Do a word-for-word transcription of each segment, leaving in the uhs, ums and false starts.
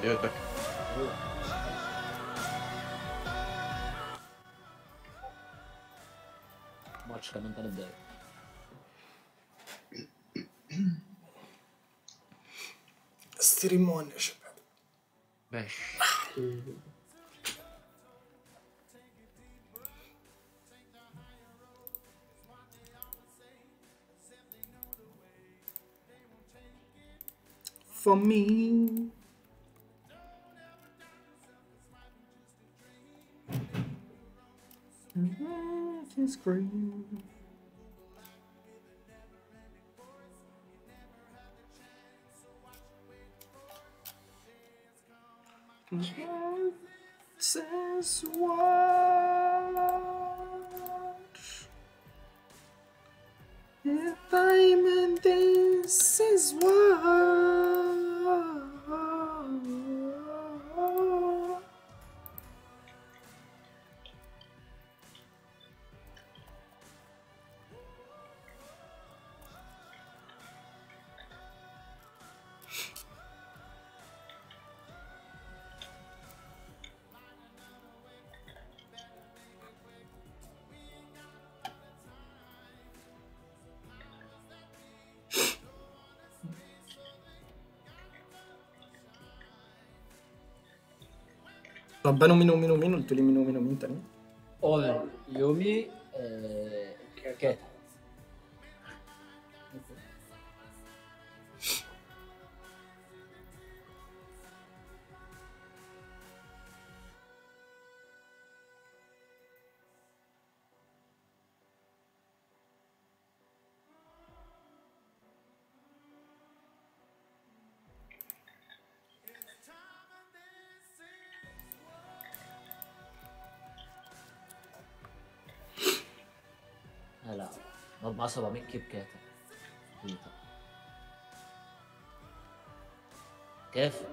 ايه ودك؟ ماتش كمان تلات دقايق. ستريم وان يا شباب. ماشي. For me. It's green. Says what? If I'm in this is what? طب بنوا مين ومين ومين؟ قلت لي مين ومين ومين تاني؟ اول يومي آه... كاتا. لا أربعة سبعمية كيب كاتا. كيف؟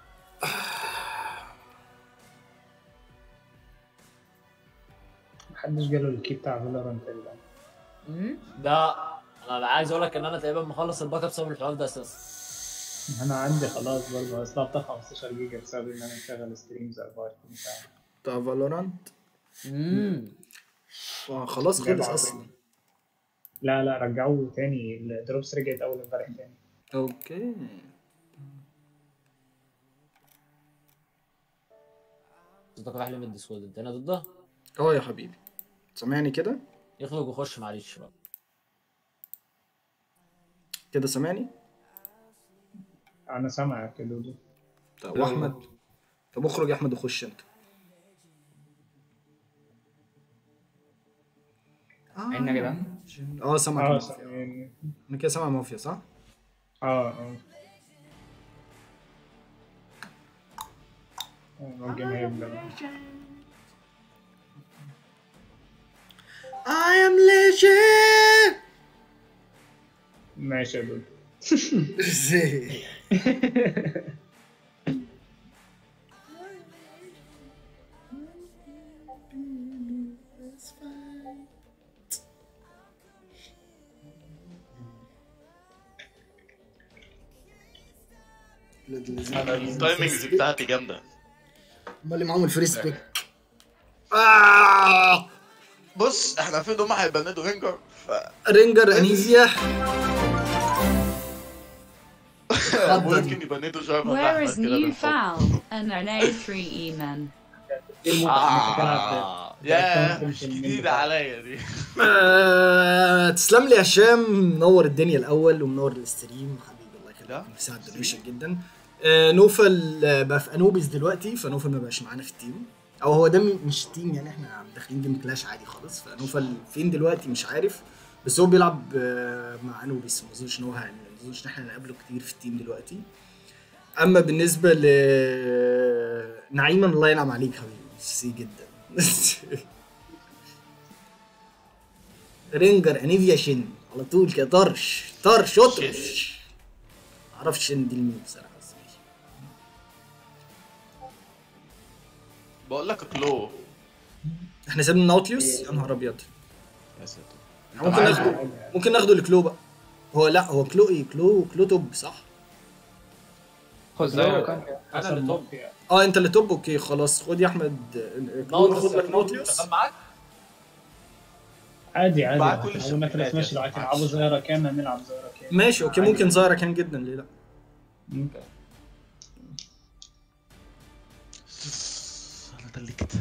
محدش جاله الكي بتاع فالورانت ده. لا انا عايز اقول لك ان انا تقريبا مخلص الباك اب بسبب الحوار ده اساسا. انا عندي خلاص برضه اصلا بتاع خمستاشر جيجا بسبب ان انا مشغل ستريمز أربعة وعشرين ساعه بتاع فالورانت. امم خلاص خلص اصلا. لا لا رجعوه تاني، الدروبس رجعت اول امبارح تاني. اوكي. صوتك راح لي من الديسكورد، انت هنا ضده؟ اه يا حبيبي سامعني كده؟ يخرج ويخش معلش بقى. كده سامعني؟ انا سامعك يا دودو. طب واحمد؟ طب اخرج يا احمد وخش انت. عيننا كده. اه سامعك. اه مافيا. سامعني. انا كده سامع مافيا صح؟ اه اه ممكن هيبدأ. I am legend. ماشي يا دودو. ازاي؟ انا التايمينجز بتاعتي جامده. امال اللي معاهم الفريز بيك. آه بص احنا المفروض هم هيبندوا رينجر ف رينجر انيزيا. ممكن يبندوا شويه. Where is new foul and an A three E man? آه يا مش جديدة عليا دي. آه، تسلم لي يا هشام، منور الدنيا الاول ومنور الاستريم حبيبي. الله يخليك، مساعد درويشك جدا. آه، نوفل آه، بقى في انوبيس دلوقتي، فنوفل ما بقاش معانا في التيم، او هو ده مش تيم يعني، احنا داخلين جيم كلاش عادي خالص. فنوفل فين دلوقتي مش عارف، بس هو بيلعب آه، مع انوبيس. ما اظنش ان هو ما اظنش ان احنا نقابله كتير في التيم دلوقتي. اما بالنسبه ل نعيما، الله ينعم عليك حبيبي، ميرسي جدا. رينجر انيفيا شن على طول كده، طرش طرش اطرش. معرفش شن دي لمين بصراحه، بس ماشي. بقول لك كلو احنا سيبنا ناوتليوس، يا نهار ابيض. يا ساتر. ممكن ناخده ممكن ناخده الكلو بقى. هو لا هو كلو ايه، كلو كلو توب صح. خد لا، زي كان انا اللي توب. اه انت اللي توب. اوكي خلاص خد يا احمد كلور، خد لك نوتليوس. شغال معاك؟ عادي عادي مع كل اول ما الشغلات تخلص ماشي. لو يا عايز تلعبوا زهرة كام نلعب زهرة كام. ماشي اوكي، ممكن زايرة كان جدا، ليه لا. انا دلكت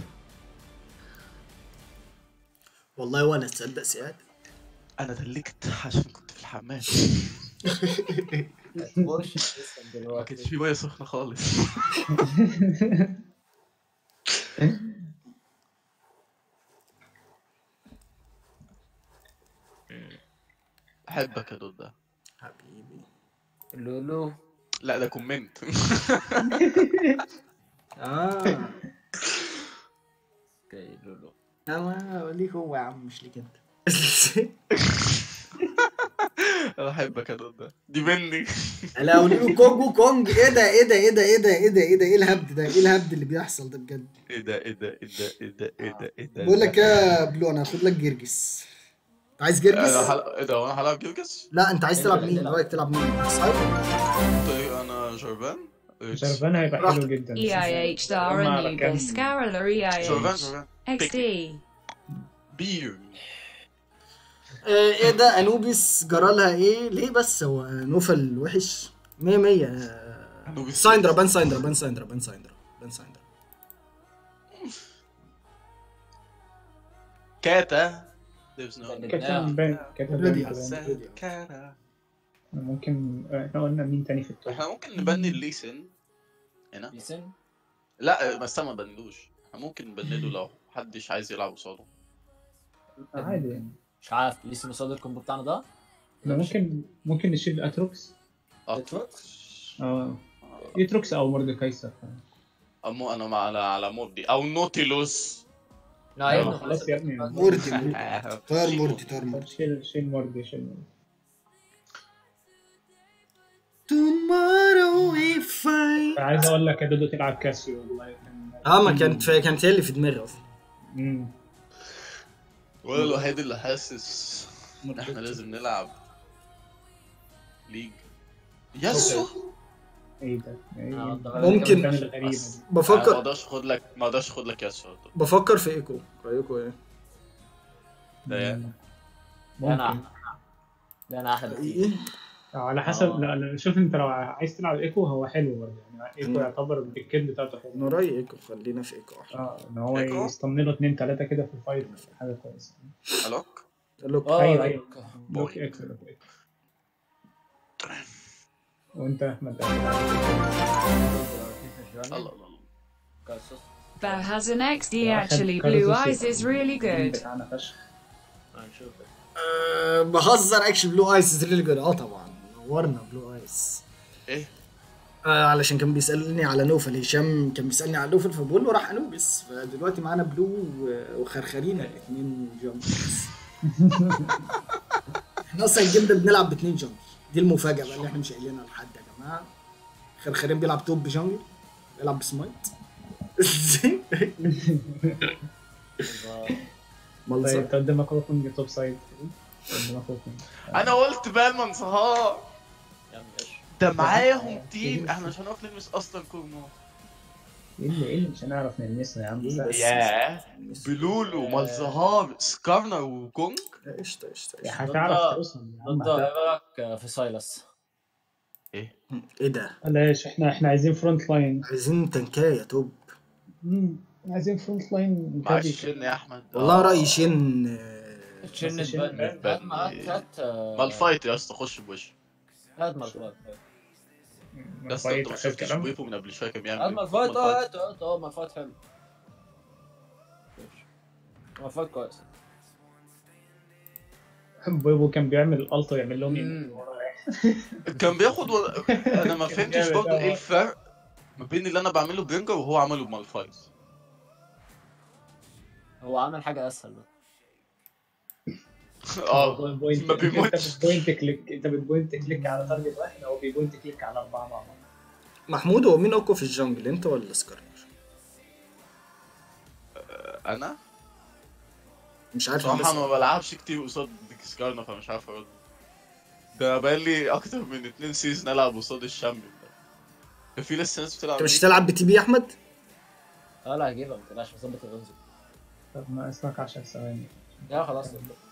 والله وانا تصدق سياد انا دلكت عشان كنت في الحمام. ما كانش في ميه سخنه خالص. احبك يا دودة حبيبي. لولو. لا ده كومنت. اه اوكي لولو. انا ليك هو يا عم مش ليك انت. انا احبك يا دودة دي مني. لا وليه كونج كونج. ايه ده ايه ده ايه ده ايه ده ايه ده ايه ده ايه الهبد ده، ايه الهبد اللي بيحصل ده بجد. ايه ده ايه ده ايه ده ايه ده ايه ده ايه ده. بقول لك يا بلو انا هاخد لك جرجس. انت عايز جرجس؟ انا حلقة ايه ده وانا هلعب جرجس؟ لا انت عايز تلعب مين؟ رايك تلعب مين؟ سايبر؟ طيب انا جربان. جرفان هيبقى حلو جدا. E I H Star Anubis Scarler E I جربان H جربان X D. بير. آه، ايه ده انوبيس جرالها ايه؟ ليه بس هو نوفل وحش؟ مية مية. آه، سايندرا بان سايندرا بان سايندرا بان سايندرا بان سايندرا. كاتا there's no كاتب باين كاتب ريدي. باين. كاتا. ممكن احنا قلنا مين تاني في التوب؟ احنا ممكن نبني الليسن هنا. ليسن. لا بس ما بنلوش، احنا ممكن نبنله لو محدش عايز يلعب قصاده. عادي يعني. مش عارف ليسن قصاد الكومبو بتاعنا ده. احنا ممكن ممكن نشيل اتروكس. اتروكس. اه اتروكس او مردكايسر. أمو انا مع على على مودي او نوتيلوس. لا يا ابني خلاص يا ابني. موردي طار موردي طار طب موردي. شيل شيل مردي شيل مردي. tomorrow we fight. عايز اقول لك يا دودو تلعب كاسيو والله كان. اه ما كانت في كانت هي اللي في دماغي اصلا. امم وانا الوحيد اللي حاسس ان احنا لازم نلعب ليج. يسو ايه ده؟ إيه؟ آه، ده ممكن. كان الغريبة دي. ما بفكر اقدرش اخد لك ما اقدرش اخد لك يسو. بفكر في ايكو. رايكم ايه؟ ده يعني ده انا ممكن. ده انا احلى بكتير. ايه؟ على حسب. آه. لا لا شوف انت لو عايز تلعب ايكو هو حلو برضه يعني. ايكو مم. يعتبر البيكيت بتاعته انا حلو. رايي ايكو، خلينا في ايكو احلى. اه ان هو إيكو؟ يستمر له اتنين تلاته كده في الفايت حاجه كويسه. الوك. لوك. اه أيوة، أيوة. لوك. لوك اكس لوك اكس. وانت يا احمد الله الله الله. Bao has an X D actually. Blue Eyes is really good. بتاعنا فشخ. هنشوف. أه بهزر. اكشن بلو ايس ريلي جود. اه طبعا نورنا بلو ايس. ايه آه علشان كان بيسالني على نوفل. هشام كان بيسالني على نوفل فبقول له راح انوبس. فدلوقتي معانا بلو و- وخرخرينا الاثنين جامبرز. احنا اصلا الجيم ده بنلعب باثنين جامبر. دي المفاجاه بقى اللي احنا مش قايلينها لحد يا جماعه. خرخرين بيلعب توب بجانجل، بيلعب بسمايت. مالزا. طيب تقدم اخوكم توب سايد. تقدم اخوكم. انا قلت بقى ما انصهار. يا عم ايش؟ ده معاهم تيم احنا مش هنعرف نلمس اصلا كورنو. ايه اللي ايه اللي مش هنعرف نلمسه يا عم؟ بس- ياه بلولو مالزهار سكارنر وكونج. قشطه قشطه يا قشطة. هتعرف توصل يا عم. ضد هتعرف. ايه رايك في سايلس؟ ايه ايه ده؟ ليش احنا احنا عايزين فرونت لاين. عايزين تنكايه توب. امم عايزين فرونت لاين. معلش شن يا احمد. والله آه. رايي شن. آه، تشن شن هات بان. هات هات مالفايت يا اسطى خش بوش. هات مالفايت. يا اسطى انت ما شفتش ويبو من قبل شويه كان بيعمل هات ايه؟ مالفايت اه هات هات اه مالفايت حلو. مالفايت كويس. بويبو كان بيعمل الالتو يعمل لهم مم. ايه. كان بياخد و... انا ما فهمتش جامد برضه أوي. ايه الفرق ما بين اللي انا بعمله برينجر وهو عمله بمالفايت. هو عمل حاجه اسهل بقى. اه بوينت- ما انت بيموتش. بتبوينت كليك انت بتبوينت كليك على تارجت واحد او بيبوينت كليك على اربعه مع بعض. محمود هو مين اقوى في الجنجل، انت ولا سكارنر؟ انا مش عارف. صراحه لسه. ما بلعبش كتير قصاد سكارنا فمش عارف ارد. ده بقالي اكتر من اتنين سيزون العب قصاد الشامبيون ده. في لسه ناس بتلعب انت مش ميد. هتلعب بتي بي يا احمد؟ اه لا هجيبها ما تقلقش بظبط الغنزو. طب ناقص لك عشر ثواني. لا خلاص.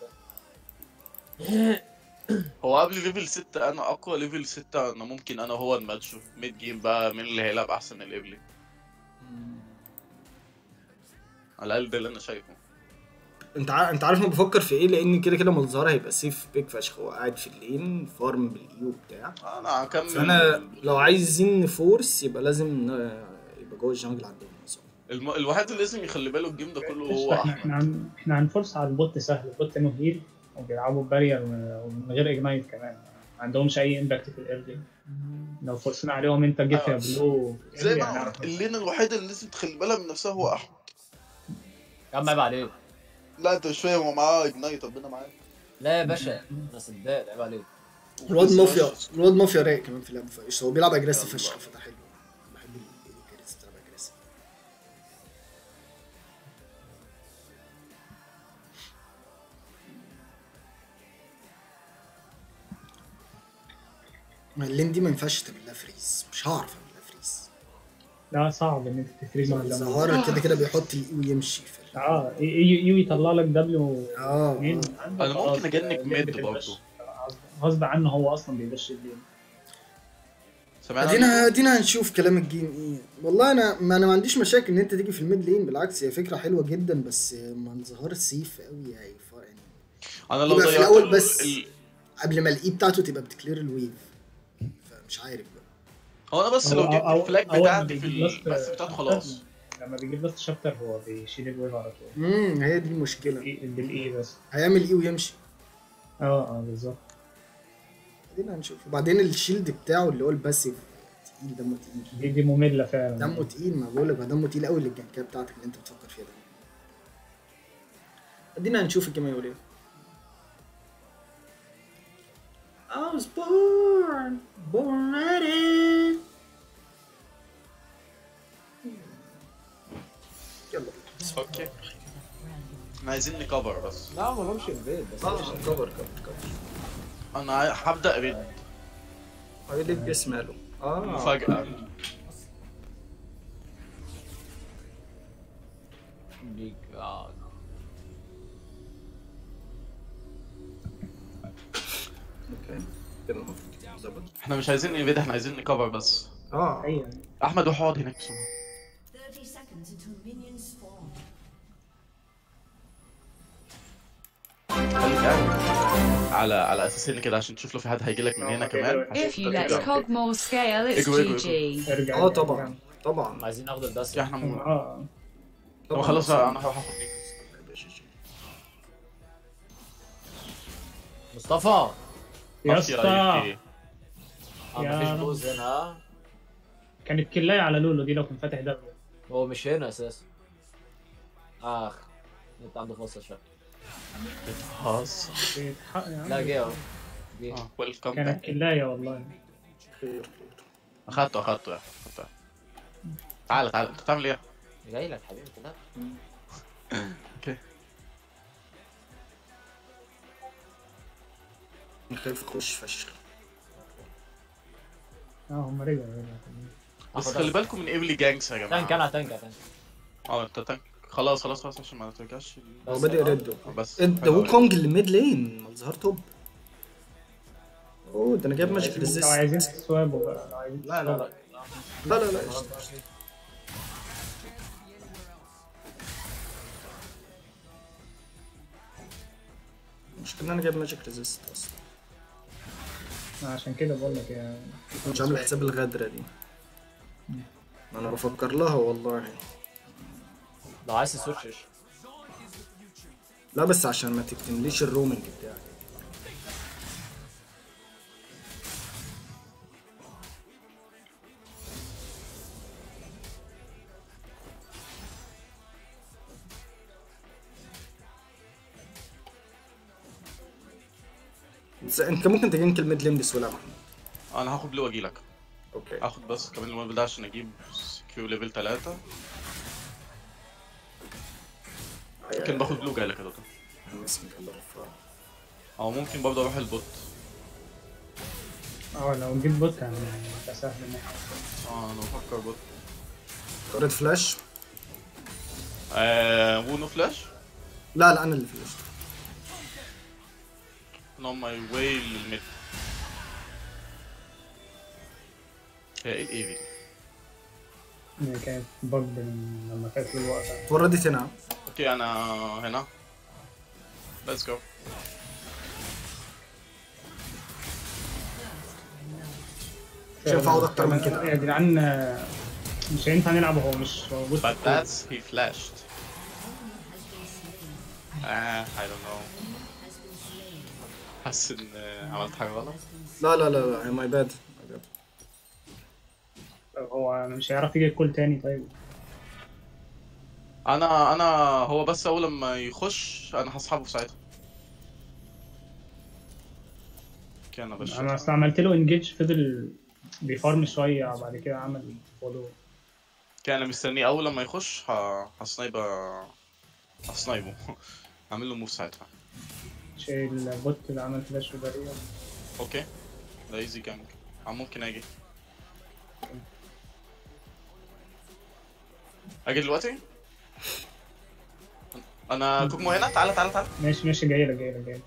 هو قبل ليفل ستة انا اقوى ليفل ستة، انا ممكن انا هو الماتش ميد جيم بقى مين اللي هيلعب احسن من الايفلي. على الاقل ده اللي انا شايفه. انت عارف انت عارف انا بفكر في ايه؟ لان كده كده مالزهر هيبقى سيف بيك فشخ، هو قاعد في اللين فارم بالايو بتاع. انا هكمل. فانا لو عايزين نفورس يبقى لازم ن- يبقى جوه الجنجل عندهم مثلا. الم... الواحد اللي لازم يخلي باله الجيم ده كله هو احنا احمد. احنا عن... احنا هنفرص على البوت سهل. البوت انه هيل وبيلعبوا بارير ومن غير اجنايت كمان، ما عندهمش اي امباكت في الايرلي. لو فرصنا عليهم انت جيت يا بلو زي ما يعني انا قلت اللين الوحيد اللي لازم تخلي بالها من نفسها هو احمد. يا عم عيب عليك. لا انت مش فاهم، هو معاه اجنايت ربنا معاه. لا يا باشا انا صدقت عيب عليك. الواد مافيا الواد مافيا رايق كمان في اللعب فايش، هو بيلعب اجريسيف يلا. فشخ فده حلو. بحب الكاريس بتلعب اجريسيف. ما اللين دي ما ينفعش تعمل لها فريز، مش هعرف اعمل لها فريز. لا صعب ان انت تفريز مع اللمبة. الزهارة كده كده بيحط الاي ويمشي في ال- اه يو يطلع لك دبليو اه اتنين آه. عندك انا خلاص، ممكن اجنب اللعبة ميد بتبقى برضه. غصب عنه، هو اصلا بيدش اللين. سمعنا ادينا عنه؟ ادينا هنشوف كلام الجيم ايه. والله انا ما انا ما عنديش مشاكل ان انت تيجي في الميد لين، بالعكس هي فكره حلوه جدا، بس منظهر السيف قوي هيفرق يعني. انا لو يبقى في ضيعت الأول ال- بس. ال... قبل ما الاي بتاعته تبقى بتكلير الويف، فمش عارف بقى. هو انا بس هو- لو جبت أو- الفلاج أول ما بتاعتي في بيجيب ال- لاست بس بتاعته شابتر- خلاص. لما بيجيب لاست شابتر هو بيشيل الويف على طول. امم هي دي المشكله، بالإي- بالاي بس. هيعمل ايه ويمشي. اه اه بالظبط. ادينا هنشوف. وبعدين الشيلد بتاعه اللي هو الباسيف تقيل، دمه تقيل. دي دي ممله فعلا. دمه تقيل، ما بقول لك دمه تقيل قوي للجنكيه بتاعتك اللي انت بتفكر فيها ده. ادينا هنشوف الجيم هيقول ايه. I was born born ready. يلا اوكي احنا عايزين نكفر بس. لا ما لهمش البيت بس. اه كفر كفر كفر. انا عاي- هبدا ريد هيقول لك اسم ماله. اه مفاجاه. بيج آه. اوكي كده المفروض ظبط. احنا مش عايزين نريد، احنا عايزين نكفر بس. اه ايوه احمد روح اقعد هناك بسرعه. thirty seconds until minions spawn. خليك قاعد على على اساس ان كده عشان تشوف لو في حد هيجي لك من هنا كمان. If you let Cogmore scale, it's Ego, ego, G G. ارجع اه طبعا طبعا عايزين ناخد الدس. يا احنا اه مو... اه طب خلاص انا هروح اخد دي. مصطفى يا أصل يا اسطى يكي. اه يا مفيش رب. بوز هنا ها؟ كانت كلاية على لولو دي لو كان فاتح دبليو. هو مش هنا اساسا. اخ انت عنده فرصه شكل. خلاص بيتحق- يا عم. لا جه اهو جه. اه ويلكم كانت باك. كلاية والله. خير خير. اخدته اخدته يا اخدته. تعال تعال انت بتعمل ايه؟ جاي لك حبيبي كده. اوكي خايف اخش فشخ. اه هم رجعوا رجعوا. بس آخد خلي دس. بالكم من ايفلي جانكس يا تانك جماعه. انا تانك تانك. اه انت تانك. خلاص خلاص خلاص عشان ما ترجعش. هو بادئ ريد. بس انت حلو أوي. ووكونج اللي ميد لين مالظهر توب. اوه ده انا جايب ماجيك لو ريزيست. عايزين تسوابوا بقى، لو عايزين لا لا لا. لا لا لا قشطة. المشكلة ان انا جايب ماجيك ريزيست اصلا، عشان كده بقول لك يا مش عامل حساب الغدرة دي. انا بفكر لها والله. لو عايز تسويتش لا بس عشان ما تكتمليش الرومنج بتاعي. بس انت ممكن تجنك الميد لين بسهوله يا محمد. انا هاخد بلو واجي لك. اوكي اخد بس كمان الموبل ده عشان اجيب كيو ليفل ثلاثة. ممكن باخد بلو جاي لك يا دوتا. بسم الله الرحمن الرحيم. او ممكن برضه اروح البوت. اه لو جيت بوت كان هيبقى سهل ان احنا اه انا بفكر بوت. قريت فلاش. آه وونو فلاش. لا لا انا اللي فلاش. انا اون ماي واي للميد. هي ايه الايه دي؟ هي كانت بج من لما كانت في الوقت. وردت هنا. اوكي انا هنا. ليتس جو. مش هينفع اقعد اكتر من كده. يا جدعان مش هينفع نلعب وهو مش موجود. But that's he flashed. آه I don't know. حاسس ان عملت حاجة غلط. لا لا لا لا ماي باد. هو مش هيعرف يجي الكل تاني طيب. انا انا هو بس اول لما يخش انا هسحبه في ساعتها. اوكي انا بس انا اصلا عملت له انجيج فضل بيفارم شويه بعد كده عمل فولو. اوكي انا مستنيه اول لما يخش ه... هسنايب هسنايبه. هعمل له موف ساعتها. شيء البوت اللي عمل فلاش وبريه. اوكي ده ايزي جانج. ممكن اجي اجي دلوقتي. انا كوكمو هنا. تعالى تعالى تعالى. ماشي ماشي جاي لك جاي لك جاي لك.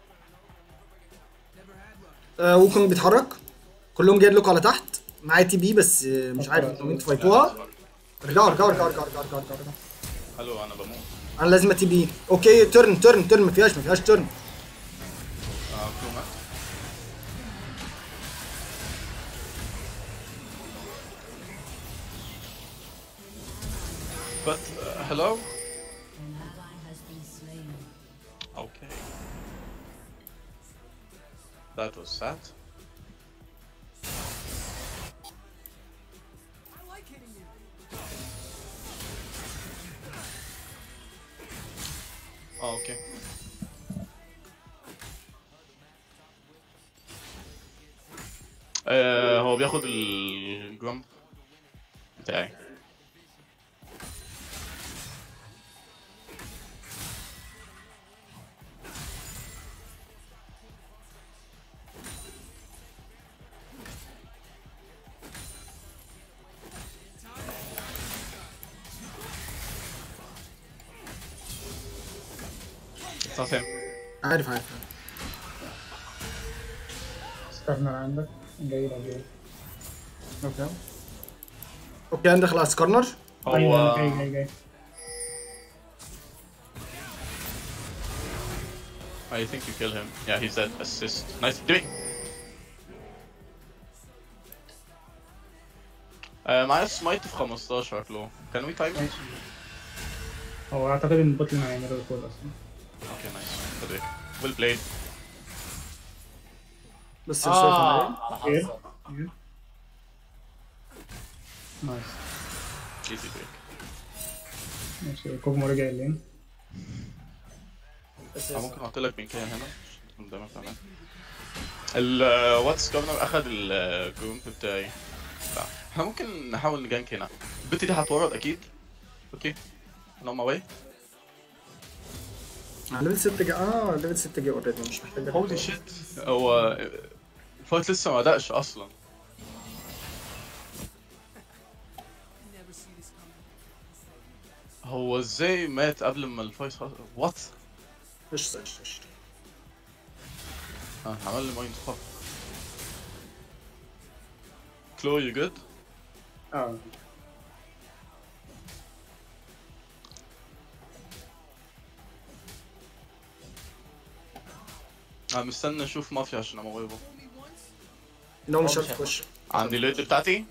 آه ووكونج بيتحرك. كلهم جايين لكم على تحت. معايا تي بي بس آه، مش عارف انتوا مين تفايتوها. ارجعوا ارجعوا ارجعوا ارجعوا ارجعوا ارجعوا ارجعوا. حلو انا بموت. انا لازم تي بي. اوكي ترن ترن ترن ما فيهاش ما فيهاش ترن. اه كوما. But uh, hello. Okay. That was sad. Oh, okay. آه هو بياخد الجرامب بتاعي. صافي. عارف عارف. ستارنر عندك جاي لك جاي. اوكي اوكي انا خلاص كورنر. ايوه جاي جاي جاي. I think you kill him. Yeah, he's dead. Assist. Nice. Give me. آه معايا سمايت في خمستاشر كلو. Can we time it? ماشي. هو اعتقد ان البوت اللي هيعمله الكول اصلا. Okay, nice. Good work. Well played. بس مش شايف انا ايه. على حظك. نايس. Easy break. ماشي كوجمو رجع اللين. بس أنا ممكن أحط لك من كده هنا عشان قدامك كمان. الواتس جوفنر أخد الجرومب بتاعي. لا احنا ممكن نحاول نجانك هنا. البت دي هتورط أكيد. أوكي. أنا on my way. ليفل ستة جا اه ليفل ستة جا اوريدي مش محتاج. هولي شيت. هو الفايت لسه ما بدأش أصلا. هو ازاي مات قبل ما الفايت خلص؟ وات؟ ايش ايش ايش اه عمل لي مايند فاك. كلو يو جود؟ اه انا مستني اشوف مافيا عشان اموته. لو مش هتخش. عندي الليد بتاعتي.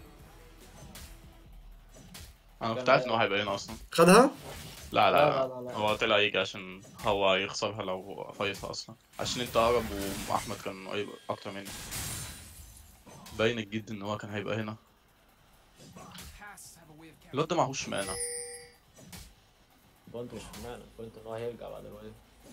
انا كنت عارف انه هيبقى هنا اصلا. خدها؟ لا لا لا، لا, لا، لا. هو طلع يجي عشان هو يخسرها لو فايتها اصلا. عشان انت اقرب واحمد كان قريب اكتر مني. باين جدا ان هو كان هيبقى هنا. الواد ده معهوش مانا. بوينت مش في معنى بوينت ان هو هيرجع بعد الوقت.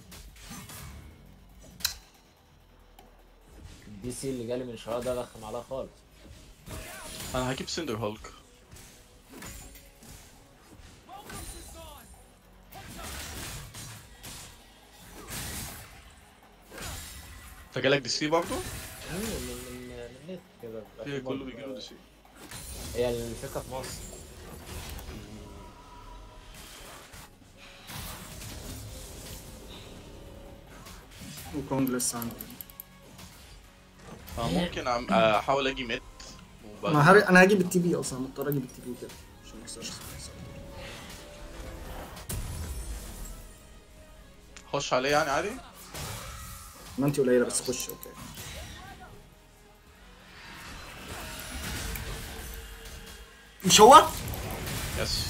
الدي سي اللي جالي من شويه ده رخم عليها خالص. انا هجيب سندر هولك. انت جالك دي سي برضه؟ من من من هي كله بيجيله دي سي. هي الفكره في مصر. وكونج لسه عندي. آه، ممكن أعم- احاول اجي ميد وبعد- انا هر... انا هجيب التي بي اصلا، مضطر اجيب التي بي كده عشان ما اخسرش. اخش عليه يعني عادي. ما انت قليله بس خش. اوكي مش هو؟ يس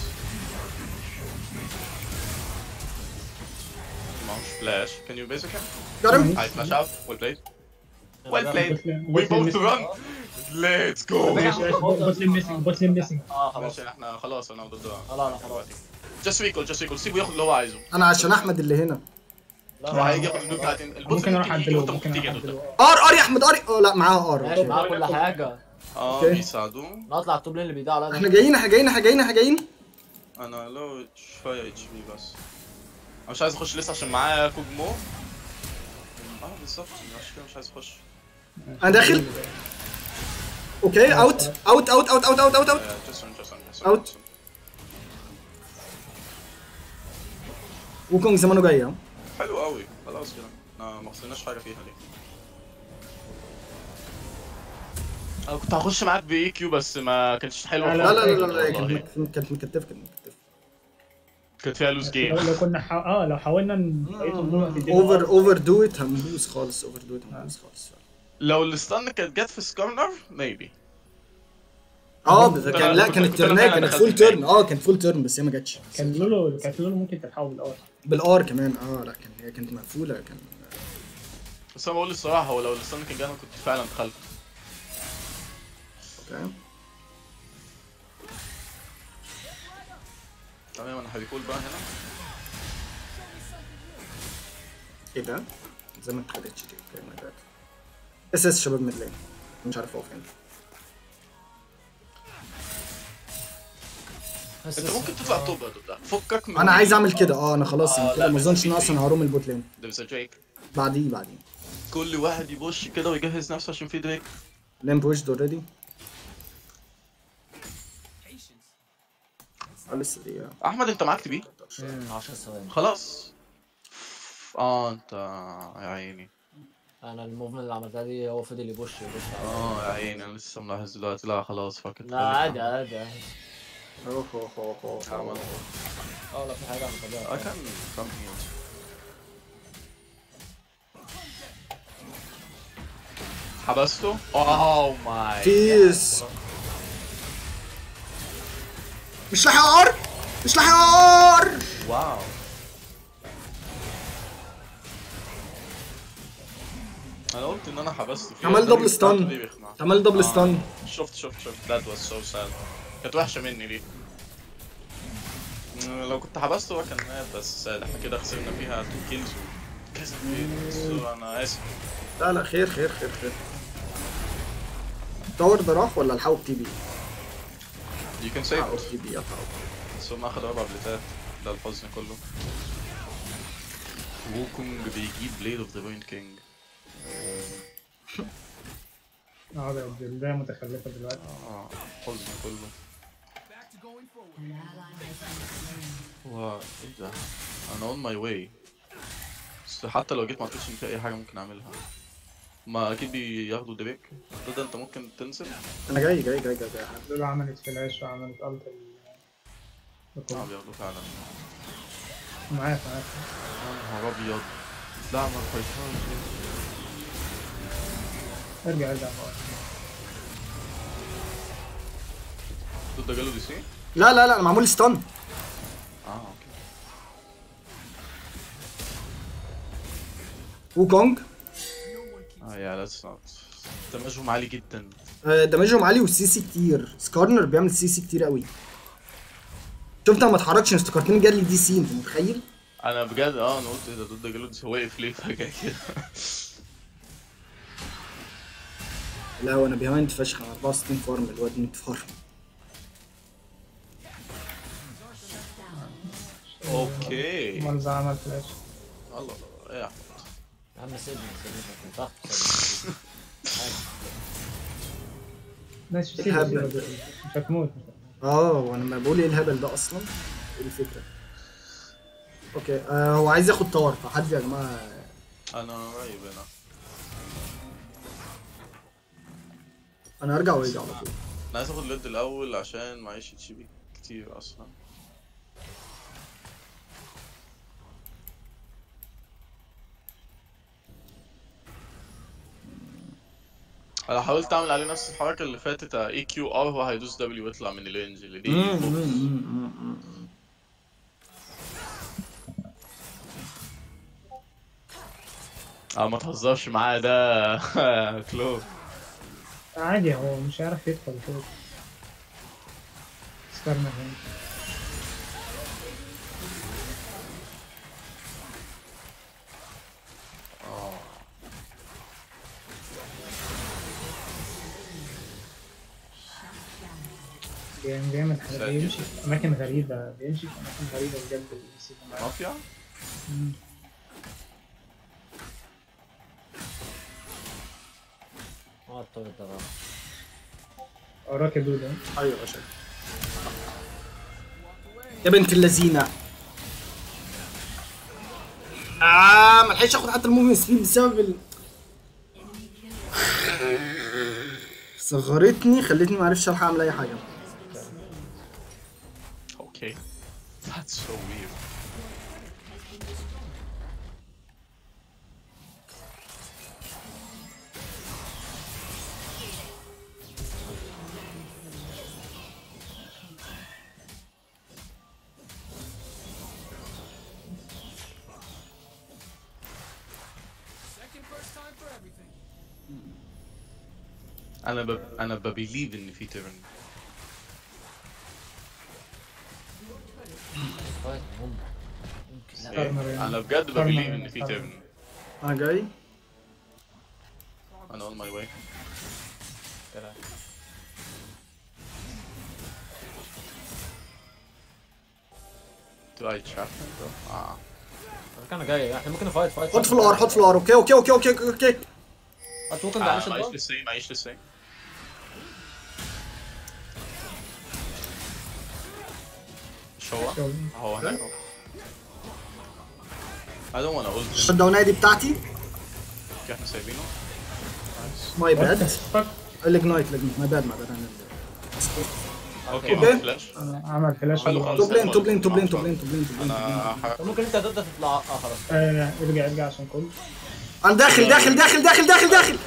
معهوش فلاش. Can you basic him? كرم I flash out. Well played. Well أنا played. بوت لين- We بوت لين both ميسنج. run. Let's go. ماشي ماشي بوت لين ميسنج بوت لين ميسنج. اه خلاص. ماشي احنا خلاص انا ضد. لا لا خلاص. Just recall just recall. سيبه ياخد اللي هو عايزه. انا عشان احمد اللي هنا. لا هو لا هيجي ياخد النوت بتاعتين. البوت ممكن اروح يجي عدله وانت ممكن ممكن اروح تيجي ضده. عدله. ار ار يا احمد ار. اه لا معاه ار. ماشي معاه كل حاجه. اه أوكي. بيساعدوه. نطلع التوب لين اللي بيدعوا علينا. احنا جايين احنا جايين احنا جايين احنا جايين. انا لو شويه اتش بي بس. انا مش عايز اخش لسه عشان معايا كوجمو. اه بالظبط عشان كده مش عايز اخش. انا داخل. اوكي اوت اوت اوت اوت اوت اوت اوت اوت. جسون جسون جسون. Out. وكونج زمانه جاي اهو. حلو قوي خلاص كده. انا ما خسرناش حاجه فيها دي. انا كنت هخش معاك باي كيو بس ما كانش حلو. لا، لا لا لا لا والله. كانت مك- كانت مكتفه كانت مكتفه. كانت فيها لوز لو جيم. لو كنا حا... اه لو حاولنا نبقيت اوفر اوفر دو ات هندوس خالص. اوفر دو ات هندوس خالص. لو الستان كانت جت في سكارنر ميبي. اه كنت كان أنا- لا كنت- كانت كنت أنا ترنايه فعلاً كانت دخلت فول الباقي. تيرن. اه كانت فول تيرن بس هي ما جاتش. كان لولو كانت لولو ممكن تلحقه بالاول. بالار كمان. اه لا كان هي كانت مقفوله كان. بس انا بقول الصراحه هو لو الستان كان جه انا كنت فعلا دخلت. اوكي تمام انا هريكول بقى هنا. ايه ده؟ زي ما اتخدتش دي. اوكي ماي باد. اس اس شباب ميد لين. مش عارف هو فين. بس انت ممكن تطلع توب يا ضد. فكك من انا عايز اعمل كده. اه انا خلاص آه، انا لا، كده ما بس اظنش ان في- أنا اصلا هروم البوت لين. There's a Drake. بعديه بعديه. كل واحد يبوش كده ويجهز نفسه عشان في دريك. لين بوشد اوريدي. اه لسه دي. آه. احمد انت معاك تبي؟ امم عشر ثواني. خلاص. اه انت يا عيني. انا الموفمنت اللي عملتها دي هو فضل يبوش يبوش. اه يا عيني انا لسه ملاحظ دلوقتي. لا خلاص فاكر. لا عادي عادي عادي. اوه اوه اوه اوه عمل. اه لا في حاجه عملتها. I can come here. حبسته؟ اوه ماي. بيس. مش لاحق ار مش لاحق ار. واو. انا قلت ان انا حبسته فيه. عمل دبل ستان. دي رخمة. عمل دبل آه. ستان. شفت شفت شفت. that was so sad. كانت وحشة مني دي. مم، لو كنت حبسته هو كان مات بس احنا كده خسرنا فيها تو كيلز وكذا كيل. انا اسف. لا لا خير خير خير خير. تاور ده راح ولا الحقوا تي بي؟ You can save الحقوا it. تي بي الحقوا. بس هم اخدوا اربع بليتات. ده الحزن كله. ووكونج بيجيب بليد اوف ذا بوينت كينج. اه ده البدايه متخلفه دلوقتي. اه حزن كله. An ally has been slain. هو ايه ده؟ انا اون ماي واي. بس حتى لو جيت ما اعتقدش ان في اي حاجه ممكن اعملها. ما اكيد بياخدوا دريك. ده انت ممكن تنزل. انا جاي جاي جاي جاي, جاي. لولو عملت فلاش وعملت الت ال اه بياخدوا فعلا. معاك معاك. يا نهار ابيض. لا ما فايتهاش. ارجع ارجع بقى. ضد جاله دي سي؟ لا لا لا معمول ستان. اه اوكي. وكونج. اه يا لاتس نوت. دمجهم عالي جدا. آه، دمجهم عالي والسي سي كتير. سكارنر بيعمل سي سي كتير قوي. شفت انا ما اتحركش افتكرتني جالي دي سي. انت متخيل؟ انا بجد اه انا قلت ايه ده ضد جاله دي سي. هو واقف ليه فجاه كده؟ لا هو انا بيهايند فشخ. انا أربعة وستين فارم الواد مية فارم. اوكي. مالزا عمل فلاش. الله ايه يا احمد. يا عم سيبني سيبني ما تنفعش. ماشي سيبه الهبل. سيبه مش هتموت. اه وانا ما بقول ايه الهبل ده اصلا؟ ايه الفكره؟ اوكي آه هو عايز ياخد تاور، فحد يا جماعه. انا قريب هنا. انا هرجع وارجع على طول. انا عايز اخد ليد الاول عشان معيش اتش بي كتير اصلا. انا حاولت اعمل عليه نفس الحركه اللي فاتت، اي كيو ار هو هيدوس دبليو ويطلع من الرينج اللي دي مم، فوكس. مم، مم، مم. اه ما تهزرش معايا ده كلو. عادي هو مش هيعرف يدخل كده. استنى هنا. اه بيعمل بيعمل حاجات، ساتر. بيمشي في أماكن غريبة، بيمشي في أماكن غريبة بجد. بيسيب معاه. مافيا. مم. اه الطول ده بقى. وراك يا دودة. ايوه يا شيخ. يا بنت اللذينه. اه ما لحقتش اخد حتى الموفمنت سبيد بسبب ال... صغرتني خلتني ما عرفش الحق اعمل اي حاجه. اوكي. That's so weird. انا ب... انا ببيليف ان في تيرن. طيب ممكن ممكن لا. كارنر يعني. انا بجد كارنر ببيليف يعني. ان في تيرن. انا جاي. انا on my way. Do I trap him bro? اه انا جاي، احنا ممكن نفايت فايت. حط في الار حط في الار. اوكي اوكي اوكي اوكي اوكي. انت ممكن آه، تعيش معيش الضغط. لسه معيش لسه. مش هو؟ شغل. هو هناك اهو. I don't wanna ult him. الشت داون دي بتاعتي. اوكي احنا سايبينه. ماي What the باد. fuck؟ الاجنايت الاجنايت ماي باد ماي باد. اوكي أوكي. ما فلاش. أنا عمل فلاش. حلو خالص. توب لين توب لين توب لين توب لين توب لين توب لين. انا حركت. ممكن انت تبدا تطلع اه خلاص. آه، ارجع ارجع عشان كل. انا داخل داخل داخل داخل داخل داخل.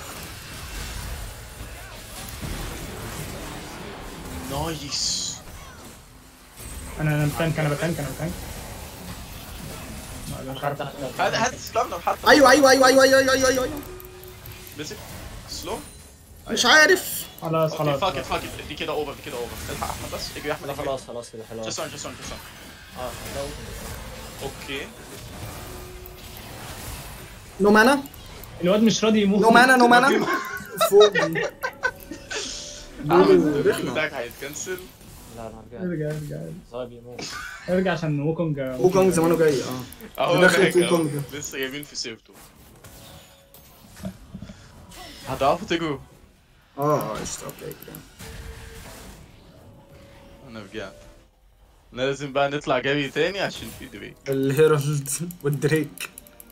نايس. انا انا بتانك انا بتانك انا بتانك. ما- مش عارف. هات هات استنى حتى. ايوه ايوه ايوه ايوه ايوه ايوه ايوه ايوه. مسك سلو. مش عارف. خلاص اوكي خلاص. فاك ات فاك ات دي كده اوفر دي كده اوفر. الحق احمد بس اجري احمد لا اجري. خلاص خلاص كده حلو. جسون جسون جسون. اه ده اوكي. نو مانا الواد مش راضي يموت. نو مانا نو مانا. فوق دي. احمد رخمة. بتاعك هيتكنسل. لا انا رجعت. ارجع ارجع صاحبي يموت. ارجع عشان ووكونج. ووكونج زمانه جاي اه. اهو دخلت هناك أهو. ووكونج. لسه جايبين في سيفته. هتعرفوا تجروا. اه قشطة اوكي كده. انا رجعت. لازم بقى نطلع جري تاني عشان في دريك. الهيرالد والدريك.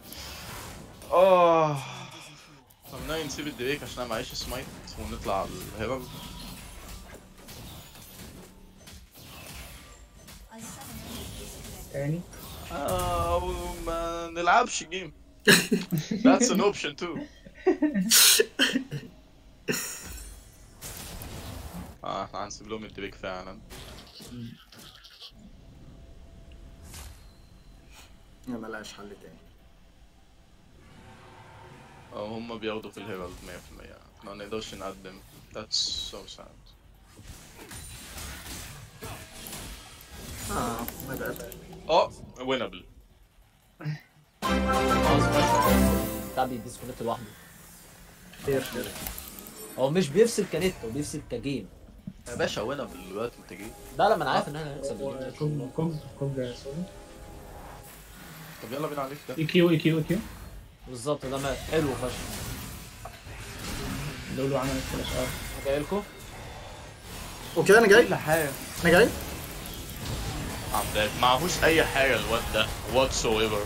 اه خلينا نسيب الدريك عشان انا معيش سمايت ونطلع على الهيرالد. تاني. آه وما نلعبش جيم. That's an option too. اه احنا هنسيب لهم الدريك فعلا. ما ملهاش حل تاني. اه هم بياخدوا في الهيرالد مية في المية. ما نقدرش نقدم. That's so sad. اه ماي باد. اه winnable. بتاع بيديسكونكت لوحده. خير خير. هو مش بيفصل كنت، هو بيفصل كجيم. يا باشا winnable دلوقتي انت جيت. لا لا ما انا عارف ان احنا هنكسب. كوب كوب كوب سوري. طب يلا بينا عليك ده. اي كيو اي كيو اي كيو. بالظبط ده مات حلو فشخ. لولو عملت فلاش ار. جاي لكم. اوكي انا جاي كل حاجه انا جاي عمدان معهوش اي حاجه الواد ده whatsoever.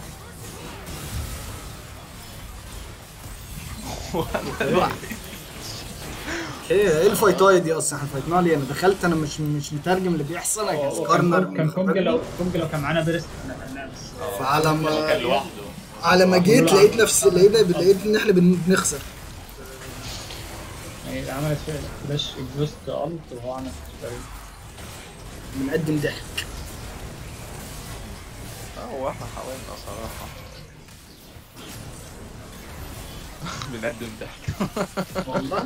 ايه ايه الفايتايه دي اصلا؟ احنا فايتنا ليه؟ انا دخلت انا مش مش مترجم اللي بيحصل. انا كان كارنر كان كونج لو كونج لو كان معانا بيرست كنا خدناه بس. فعلى كان ما لوحده. على ما جيت لقيت نفسي لقيت لقيت ان احنا بنخسر. يعني عملت فلاش اكزوست الت وهو عمل فلاش. بنقدم ضحك. هو احنا حاولنا صراحه بنقدم ضحك. والله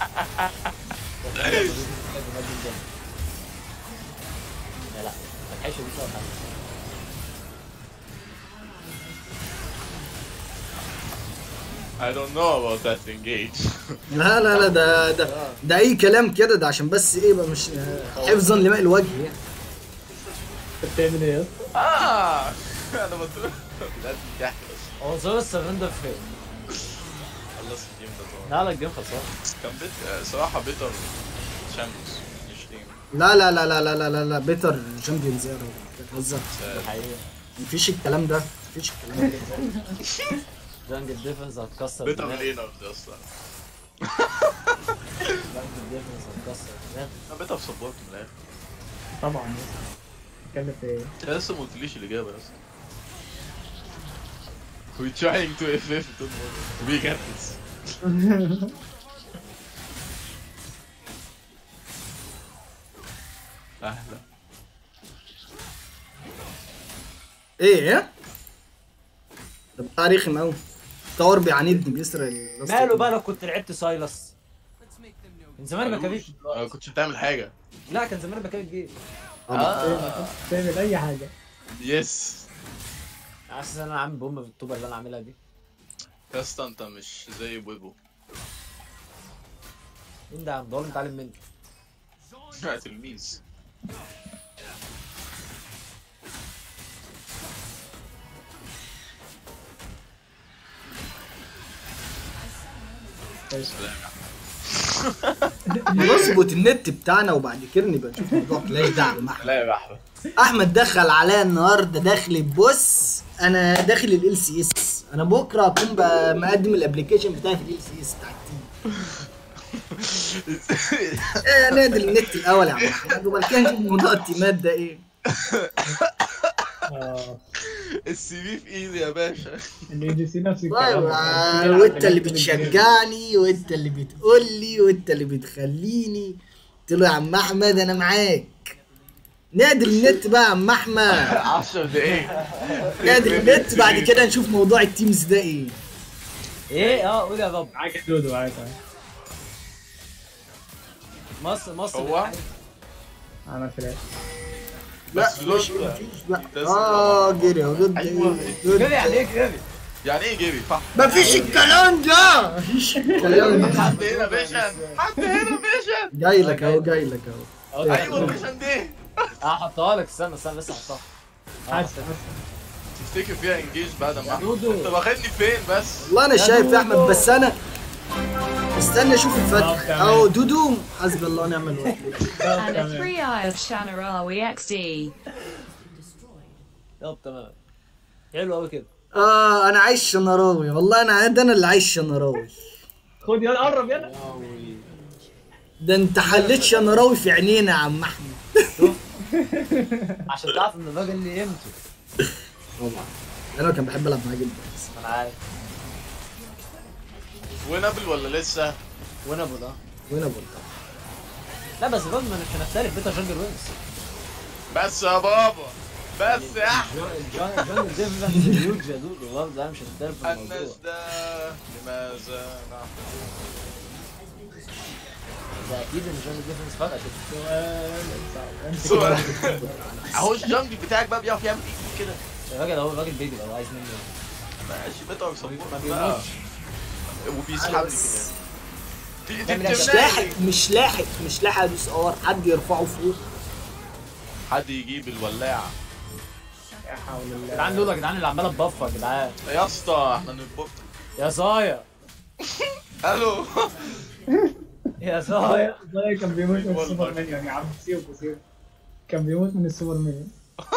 لا لا ما تحيش دي ولا حاجه. I don't know about that engage. لا لا لا ده ده ده اي كلام كده، ده عشان بس ايه بقى مش حفظا لماء الوجه يعني. انت بتعمل ايه يا اسطى؟ اه انا بتقول بنقدم ضحك بس. هو زور السرندر فين؟ خلص الجيم ده طبعا. لا لا الجيم خلصان. كان بيت صراحه بيتر شامبيونز مش تيم. لا لا لا لا لا لا لا لا بيتر جامبيون زيرو بتهزر. حقيقي مفيش الكلام ده مفيش الكلام ده. جانجل ديفنس هتكسر بيتر دماغ. لينر ده اصلا. جانجل ديفنس هتكسر دماغ. انا بيتر سبورت من الاخر. طبعا يا اسطى. بتتكلم في ايه؟ انت لسه ما قلتليش الاجابه يا اسطى. We trying to F F don't worry. We get this. اهلا. ايه ايه؟ ده بتاع رخم قوي. تاور بيعاندني بيسرق ال- ماله بقى لو كنت لعبت سايلس؟ من زمان ما كانش. ما كنتش هتعمل حاجه. لا كان زمان ما كان الجيم. اه تعمل اي حاجه. يس. حاسس ان انا عامل بوم في الطوبه اللي انا عاملها دي. يا اسطى انت مش زي بويبو. مين ده يا عم؟ ده هو اللي متعلم مني. تلميذ. نظبط النت بتاعنا وبعد كده نبقى نشوف موضوع كلاش ده على احمد. لا يا احمد. احمد دخل عليا النهارده داخل بص انا داخل ال سي اس. انا بكره اكون بقى مقدم الابلكيشن بتاعي في ال سي اس بتاع التيم. ايه نادي النت الاول يا عم احمد وبعد كده نشوف موضوع التيمات ده ايه. اه السي في في ايدي يا باشا. الاي جي سي نفس الكلام. طيب آه، وانت اللي بتشجعني وانت اللي بتقول لي وانت اللي بتخليني. قلت له يا عم احمد انا معاك. نادي النت بقى يا عم احمد. عشر دقايق. نادي النت بعد كده نشوف موضوع التيمز ده ايه. ايه اه قول يا بابا. معاك يا دودو معاك. مصر مصر هو عمل فلاش. لا بس مش لوت. مفيش بقى. اه جري اهو جد أيوة. جري عليك جري. يعني ايه جري؟ صح. مفيش الكلام ده. مفيش الكلام ده. حد هنا بيشن. حد هنا بيشن. جاي لك اهو جاي لك اهو. ايوه بيشن دي. هحطها لك استنى استنى لسه هحطها. حاسس تفتكر فيها انجيج بعد ما دودو. انت واخدني فين بس؟ والله انا شايف يا احمد بس انا استنى اشوف الفتح اهو دودو. حسبي الله ونعم الوكيل. And a three eye of Shanarawi X D. طب تمام. حلو قوي كده. اه انا عايش شنراوي والله. انا ده انا اللي عايش شنراوي. خد يلا قرب يلا. ده انت حليت شنراوي في عينينا يا عم احمد. عشان تعرف ان الراجل ليه قيمته. طبعا انا كان بحب العب معاه جدا. ما انا عارف. وينابل ولا لسه؟ وين ابو ده؟ وين ابو لا بس برضه مش هنختلف بيتا جانجل وينز. بس يا بابا بس يا احمد. جانجل ديفنس هيوج يا دودو برضه ده مش هنختلف في الموضوع. الناس ده لماذا نعم؟ ده اكيد ان جانجل ديفنس فرق كده. سؤال. اهو الجنجل بتاعك بقى بيعرف يعمل ايه كده. الراجل اهو الراجل بيجري لو عايز منه. ماشي بيتر ما سبورت بقى. بيموتش. وبيسحبني كمان. دي دي تعمل مش بتمنعني. لاحق مش لاحق مش لاحق ادوس ار. حد يرفعه فوق. حد يجيب الولاعة. يا حول الله. يا جدعان دول يا جدعان اللي عماله تبفر يا جدعان. يا اسطى احنا نتبط. يا صايع. الو. يا صايع زي كان بيموت من السوبر مينيون يا عم. سيبه سيبه كان بيموت من السوبر مينيون.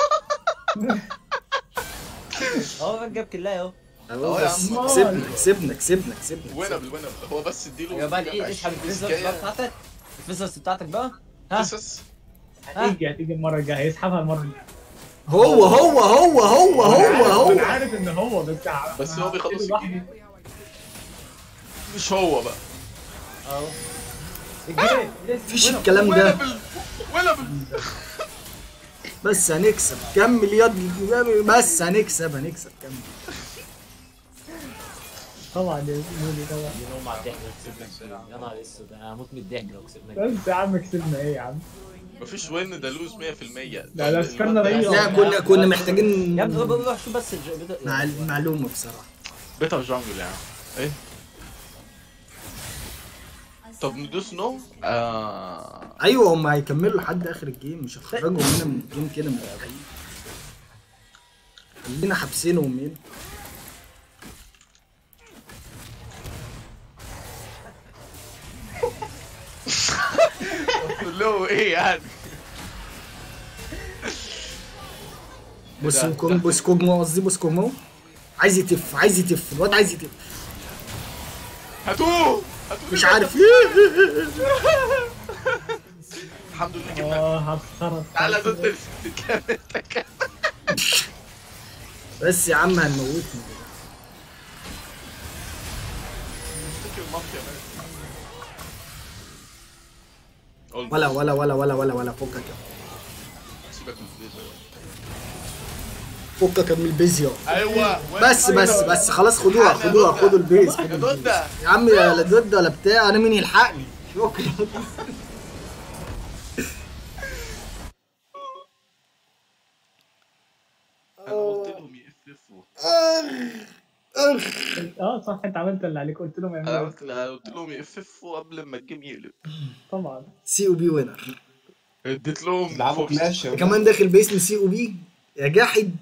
هو جاب كلاية اهو. اهو أهو يا بس عم. كسبنا كسبنا كسبنا كسبنا وينبل وينبل هو بس اديله يا جماعه ايه اسحب الفيزرز بتاعتك الفيزرز بتاعتك بقى. ها قصص. هتيجي هتيجي المره الجايه هيسحبها المره الجايه. هو هو هو هو هو انا هو عارف ان هو بس بس هو بيخلص لوحده. الجيم. مش هو بقى. اهو الجيم. مفيش الكلام ده. وينبل وينبل بس هنكسب كمل يا ابني بس هنكسب هنكسب كمل. طبعا يا زميلي طبعا. يوم مع الضحك لو كسبنا. يا نهار اسود انا هموت من الضحك لو كسبنا. بس يا عم كسبنا ايه يا عم؟ مفيش وين ده لوز مية في المية. لا لا استنى ريح. لا كنا كنا محتاجين يا ابني روح شوف بس الج- مع المعلومه بصراحه. بيتا جانجل يعني. ايه طب ندوس نو؟ آه... ايوه هم هيكملوا لحد اخر الجيم مش هنخرجهم هنا من الجيم كده من الحقيقة. خلينا حابسينهم هنا. قول له ايه يعني؟ بص كوم بص كوجمو قصدي بص كوجمو عايز يتف عايز يتف الواد عايز يتف هاتوه هاتوه مش عارف الحمد لله جبنا. اه هتخرب. تعالى ضد تكمل. بس يا عم هنموتني افتكر المافيا مان. ولا ولا ولا ولا ولا ولا فكك يا سيبك من الفيزا. فكك من البيزيو. ايوه بس بس بس خلاص خدوها خدوها خدوا البيز يا خدوا البيز. دودة يا عم يا لا ضد ولا بتاع انا مين يلحقني شكرا. انا قلت لهم يقففوا. اه صح انت عملت اللي عليك قلت لهم انا يعملوا. قلت قلت لهم يقففوا قبل ما الجيم يقلب. طبعا سي او بي وينر اديت لهم تلعبوا فرصة. كلاش يا كمان داخل باسم سي او بي يا جاحد.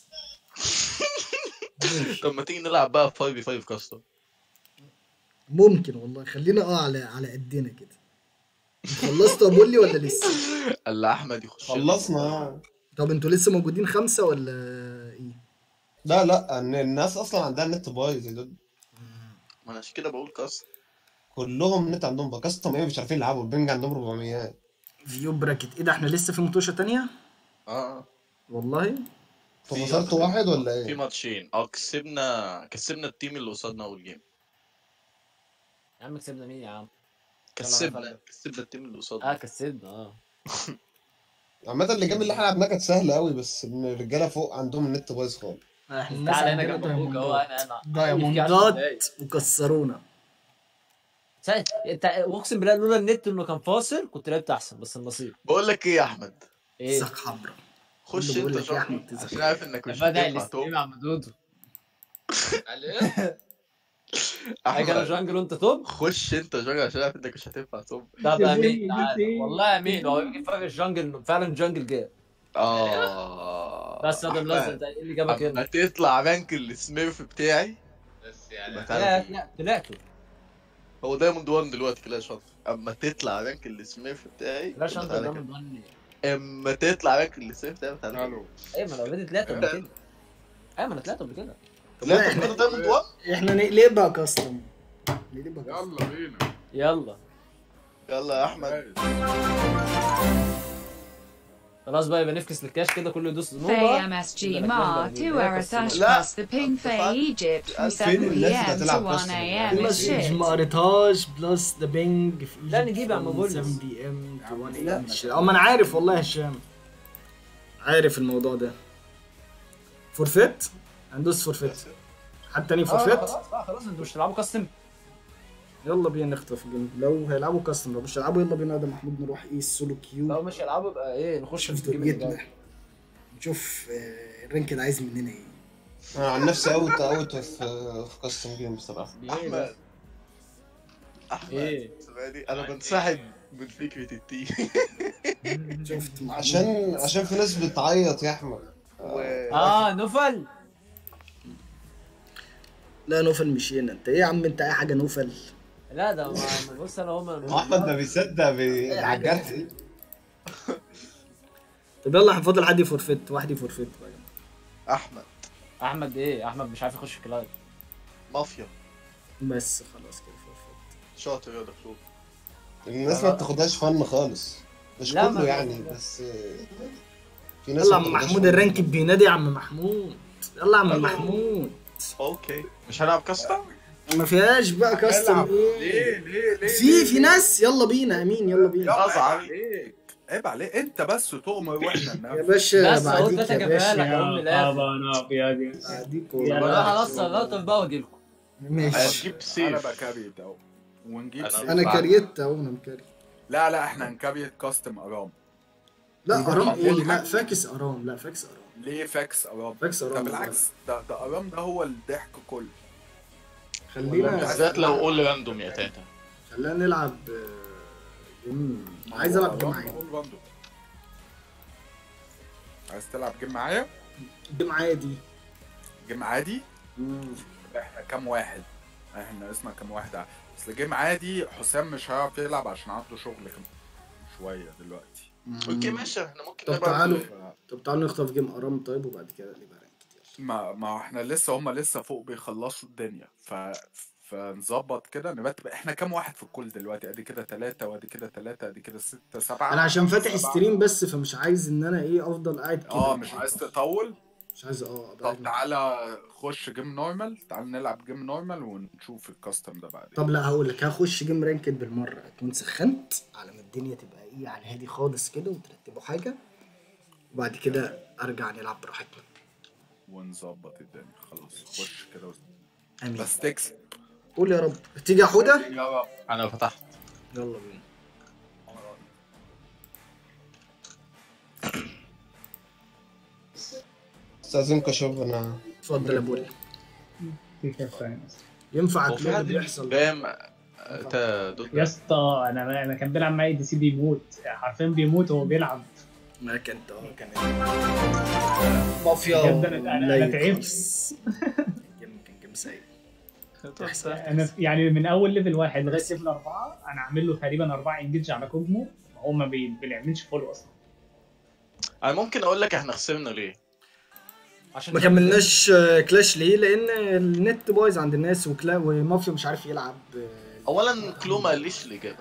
طب ما تيجي نلعب بقى خمسة في خمسة كاستم. ممكن والله خلينا اه على على قدنا كده. خلصتوا ابو لي ولا لسه؟ الا احمد يخش. خلصنا. طب انتوا لسه موجودين خمسة ولا ايه؟ لا لا ان الناس اصلا عندها النت بايظ يا دود. ما انا عشان كده بقول كاستم. كلهم النت عندهم بايظ كاستم ايه مش عارفين يلعبوا البنج عندهم أربعمية. فيو براكت ايه ده احنا لسه في مطوشة تانية؟ اه والله؟ انتوا وصلتوا واحد ولا في ايه؟ ماتشين اه كسبنا كسبنا التيم اللي قصادنا اول جيم. يا عم كسبنا مين يا عم؟ كسبنا كسبنا التيم اللي اه قصادنا. كسبنا اه. عامة الجيم اللي احنا لعبناه كانت سهلة قوي بس ان الرجالة فوق عندهم النت بايظ خالص. احنا تعالى هنا جنب اخوك اهو انا انا دايموندات وكسرونا. ساعة انت اقسم بالله لولا النت انه كان فاصل كنت لعبت احسن بس النصيب. بقول لك ايه يا احمد؟ ايه؟ ساق حمرا. خش كله بقول انت لك يا جنبي أحمد تزعل. عشان عارف انك مش بدأ هتنفع توب. الاستريم يا عم دودو. احمد انا جانجل وانت توب. خش انت جنبي عشان عارف انك مش هتنفع توب. طب يا امين زين، تعالى يا زين. والله امين هو يجي فرق الجانجل انه فعلا جانجل جاي. اه بس هذا منزل انت ايه اللي جابك اما هنا؟ تطلع رانك السميرف بتاعي بس يعني يبقى لا تعالى. لا طلعته. هو دايموند واحد دلوقتي كده شاطر. اما تطلع رانك السميرف بتاعي لا يبقى انت تعالى قدام كده. الدنيا. اما تطلع رانك السميرف بتاعي تعالى كده. الو ايه ما انا اوريدي طلعت قبل كده. ايوه ما انا طلعت قبل كده. لا احنا دايموند واحد. احنا نقلبها كاستم. نقلبها كاستم. يلا بينا يلا يلا يا احمد. خلاص بقى يبقى نفكس للكاش كده كله يدوس Faye نوبة. M S G Mar to Aratash لا. plus the ping Faye Egypt from فين seven الناس p اللي m to هتلعب one كاستم؟ a m is مسج shit. ما قريتهاش بلس ذا بينج في لا نجيب يا عم بولس. سبعة بي ام تو واحد اي ام اه ما انا عارف والله يا هشام عارف الموضوع ده. فورفيت هندوس فورفيت حد تاني فورفيت. خلاص بقى خلاص انتوا مش هتلعبوا كاستم. يلا بينا نخطف جيم لو هيلعبوا كاستم لو مش هيلعبوا يلا بينا يا محمود نروح ايه السولو لو كيو مش هيلعبوا يبقى ايه نخش نشوف في الجيم اللي دنيتنا جاي. نشوف آه، الرانك ده عايز مننا ايه. انا عن نفسي اوت اوت في في كاستم جيم بصراحة. احمد احمد ايه؟ سامعني؟ انا بنسحب من فكره التيم. شفت محمود؟ عشان عشان في ناس بتعيط يا احمد. اه نوفل. لا نوفل مشينا انت ايه يا عم انت اي حاجه نوفل. لا ده ما بص انا هم احمد ما بيصدق بي- على الجرح. طب يلا احنا فاضل حد يفورفيت، واحد يفورفيت بقى. احمد احمد ايه؟ احمد مش عارف يخش كلاود. مافيا بس خلاص كده فورفيت. شاطر يا دكتور. الناس ما بتاخدهاش فن خالص، مش لا، كله ما- يعني، بس في ناس يلا ما يا عم بتاخدهاش محمود فن. الرانك بينادي يا عم محمود. يلا يا عم يلا. محمود. اوكي مش هنلعب كاستم. ما فيهاش بقى كاستم هنلعب. ايه؟ ليه ليه ليه في ليه؟ في ناس يلا بينا امين يلا بينا. يلا عيب أزعل. عليك، عيب عليك انت بس تؤمر واحنا يا ننفذ. باشا بس قلت بعديك يا اتكفى باشا. لك اقوم من يا الاخر. طبعا ابيض. بعديك يا والله. انا لا. خلاص الرطب بقى واجي لكم. ماشي. هنجيب انا سيف. بكريت اهو ونجيب أنا- سيف. انا كريت اهو انا مكري. لا لا احنا هنكريت كاستم ارام. لا ارام ايه؟ محمود لا حاج. فاكس ارام، لا فاكس ارام. ليه فاكس ارام؟ فاكس ده ارام. بالعكس، ده ده ارام ده هو الضحك كله. خلينا بالذات لو قول راندوم يا تاتا. خلينا نلعب آه، جيم. عايز العب جيم عادي. قول راندوم. عايز تلعب جيم معايا؟ جيم عادي. جيم عادي؟ احنا كام واحد؟ احنا ناقصنا كام واحد؟ اصل جيم عادي حسام مش هيعرف يلعب عشان عنده شغل كم شويه دلوقتي. اوكي ماشي احنا ممكن طب نبقى تعالوا ف... طب تعالوا نخطف جيم ارام طيب وبعد كده نبقى رانك. ما ما احنا لسه هم لسه فوق بيخلصوا الدنيا ف فنظبط كده نبقى احنا كام واحد في الكل دلوقتي؟ ادي كده ثلاثة وادي كده ثلاثة ادي كده ستة سبعة. انا عشان فاتح سبعة. ستريم بس فمش عايز ان انا ايه افضل قاعد كده. اه مش عايز تطول؟ مش عايز اه أبقى طب قاعد. تعالى خش جيم نورمال، تعالى نلعب جيم نورمال ونشوف الكاستم ده بعدين. طب لا هقول لك هخش جيم رانكد بالمره، اكون سخنت على ما الدنيا تبقى ايه على هادي خالص كده وترتبوا حاجه وبعد كده ارجع نلعب براحتنا. ونظبط الدنيا خلاص. خش كده وز... امين. بس تكسب. قول يا رب. تيجي يا حوده؟ يا رب. انا فتحت. يلا بينا. استاذنك اشوف انا. اتفضل يا بولي. في كيف ثاني ينفع هو في كلود حد بيحصل؟ فاهم تا دوت يا اسطى. انا انا كان بيلعب معايا دي سي بيموت حرفيا، بيموت وهو بيلعب. ما كنت اه كان مافيا. بجد أنا- أنا- أنا تعبت. جيم كان جيم سيء. انا يعني من اول ليفل واحد لغايه ليفل اربعه انا عامل له تقريبا اربعه انجيج على كوجمو، هو ما بي- بيعملش فولو اصلا. انا ممكن اقول لك احنا خسرنا ليه؟ عشان ما كملناش آه، كلاش ليه؟ لان النت بايظ عند الناس وكلا ومافيا مش عارف يلعب. آه، اولا كلو ما قاليش الاجابه.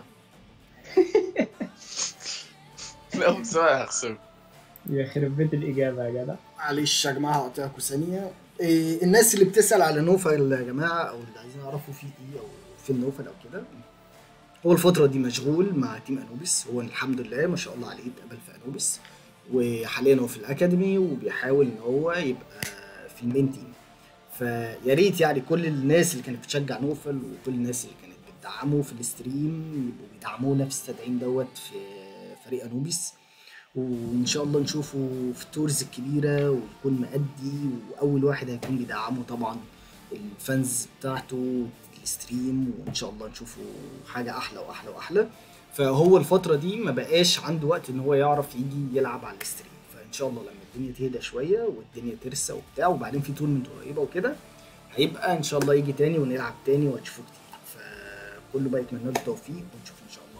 لا بصراحه هخسر. يخرب بيت الاجابه يا جدع. معلش يا جماعه هقطعكم ثانيه. إيه الناس اللي بتسال على نوفل يا جماعه او اللي عايزين يعرفوا فيه ايه او في النوفل او كده، هو الفتره دي مشغول مع تيم انوبيس. هو الحمد لله ما شاء الله عليه اتقبل في انوبيس وحاليا هو في الاكاديمي وبيحاول ان هو يبقى في المين تيم. فيا ريت يعني كل الناس اللي كانت بتشجع نوفل وكل الناس اللي كانت بتدعمه في الستريم يبقوا بيدعمونا في التدعيم دوت في فريق انوبيس، وان شاء الله نشوفه في التورز الكبيره ويكون مأدي. واول واحد هيكون بيدعمه طبعا الفانز بتاعته الستريم، وان شاء الله نشوفه حاجه احلى واحلى واحلى. فهو الفتره دي ما بقاش عنده وقت ان هو يعرف يجي يلعب على الستريم، فان شاء الله لما الدنيا تهدى شويه والدنيا ترسى وبتاع وبعدين في تورنمنت قريبه وكده هيبقى ان شاء الله يجي تاني ونلعب تاني وهتشوفوه كتير. فكله بقى يتمنى له التوفيق ونشوف ان شاء الله.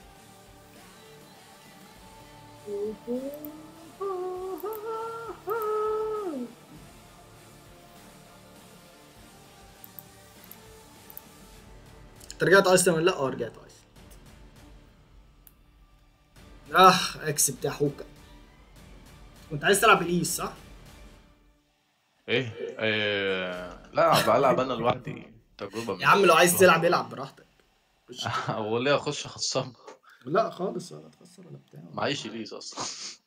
انت رجعت ايسلند ولا لا؟ اه رجعت ايسلند. اه اكس بتاع حوكا. كنت عايز تلعب اليس صح؟ ايه؟ إيه لا بلعب انا لوحدي تجربه. يا عم لو عايز تلعب العب براحتك. هو ليه اخش اخصم؟ لا خالص ولا تخسر ولا بتاع. معيش ليز اصلا.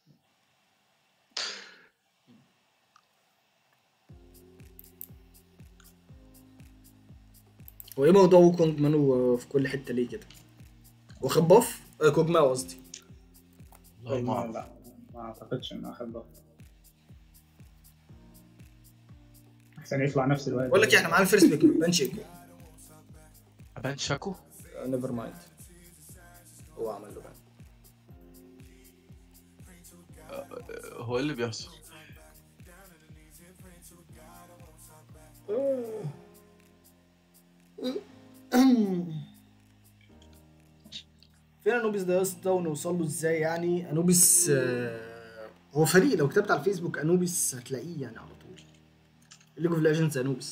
هو ايه موضوع ووكونج مانو في كل حته ليه كده؟ واخد باف؟ آه كوج ماو قصدي. والله ما اعرف. لا ما اعتقدش انه اخد ضغط. احسن يطلع نفس الوقت. بقول لك احنا معانا الفيرست بيك بنش ايكو. ابان شاكو؟ نيفر مايند. هو عمل له بان. هو ايه اللي بيحصل؟ فين انوبيس ده يا اسطى ونوصل له ازاي يعني؟ انوبيس آه هو فريق، لو كتبت على الفيسبوك انوبيس هتلاقيه يعني على طول. ليج اوف ليجندز انوبيس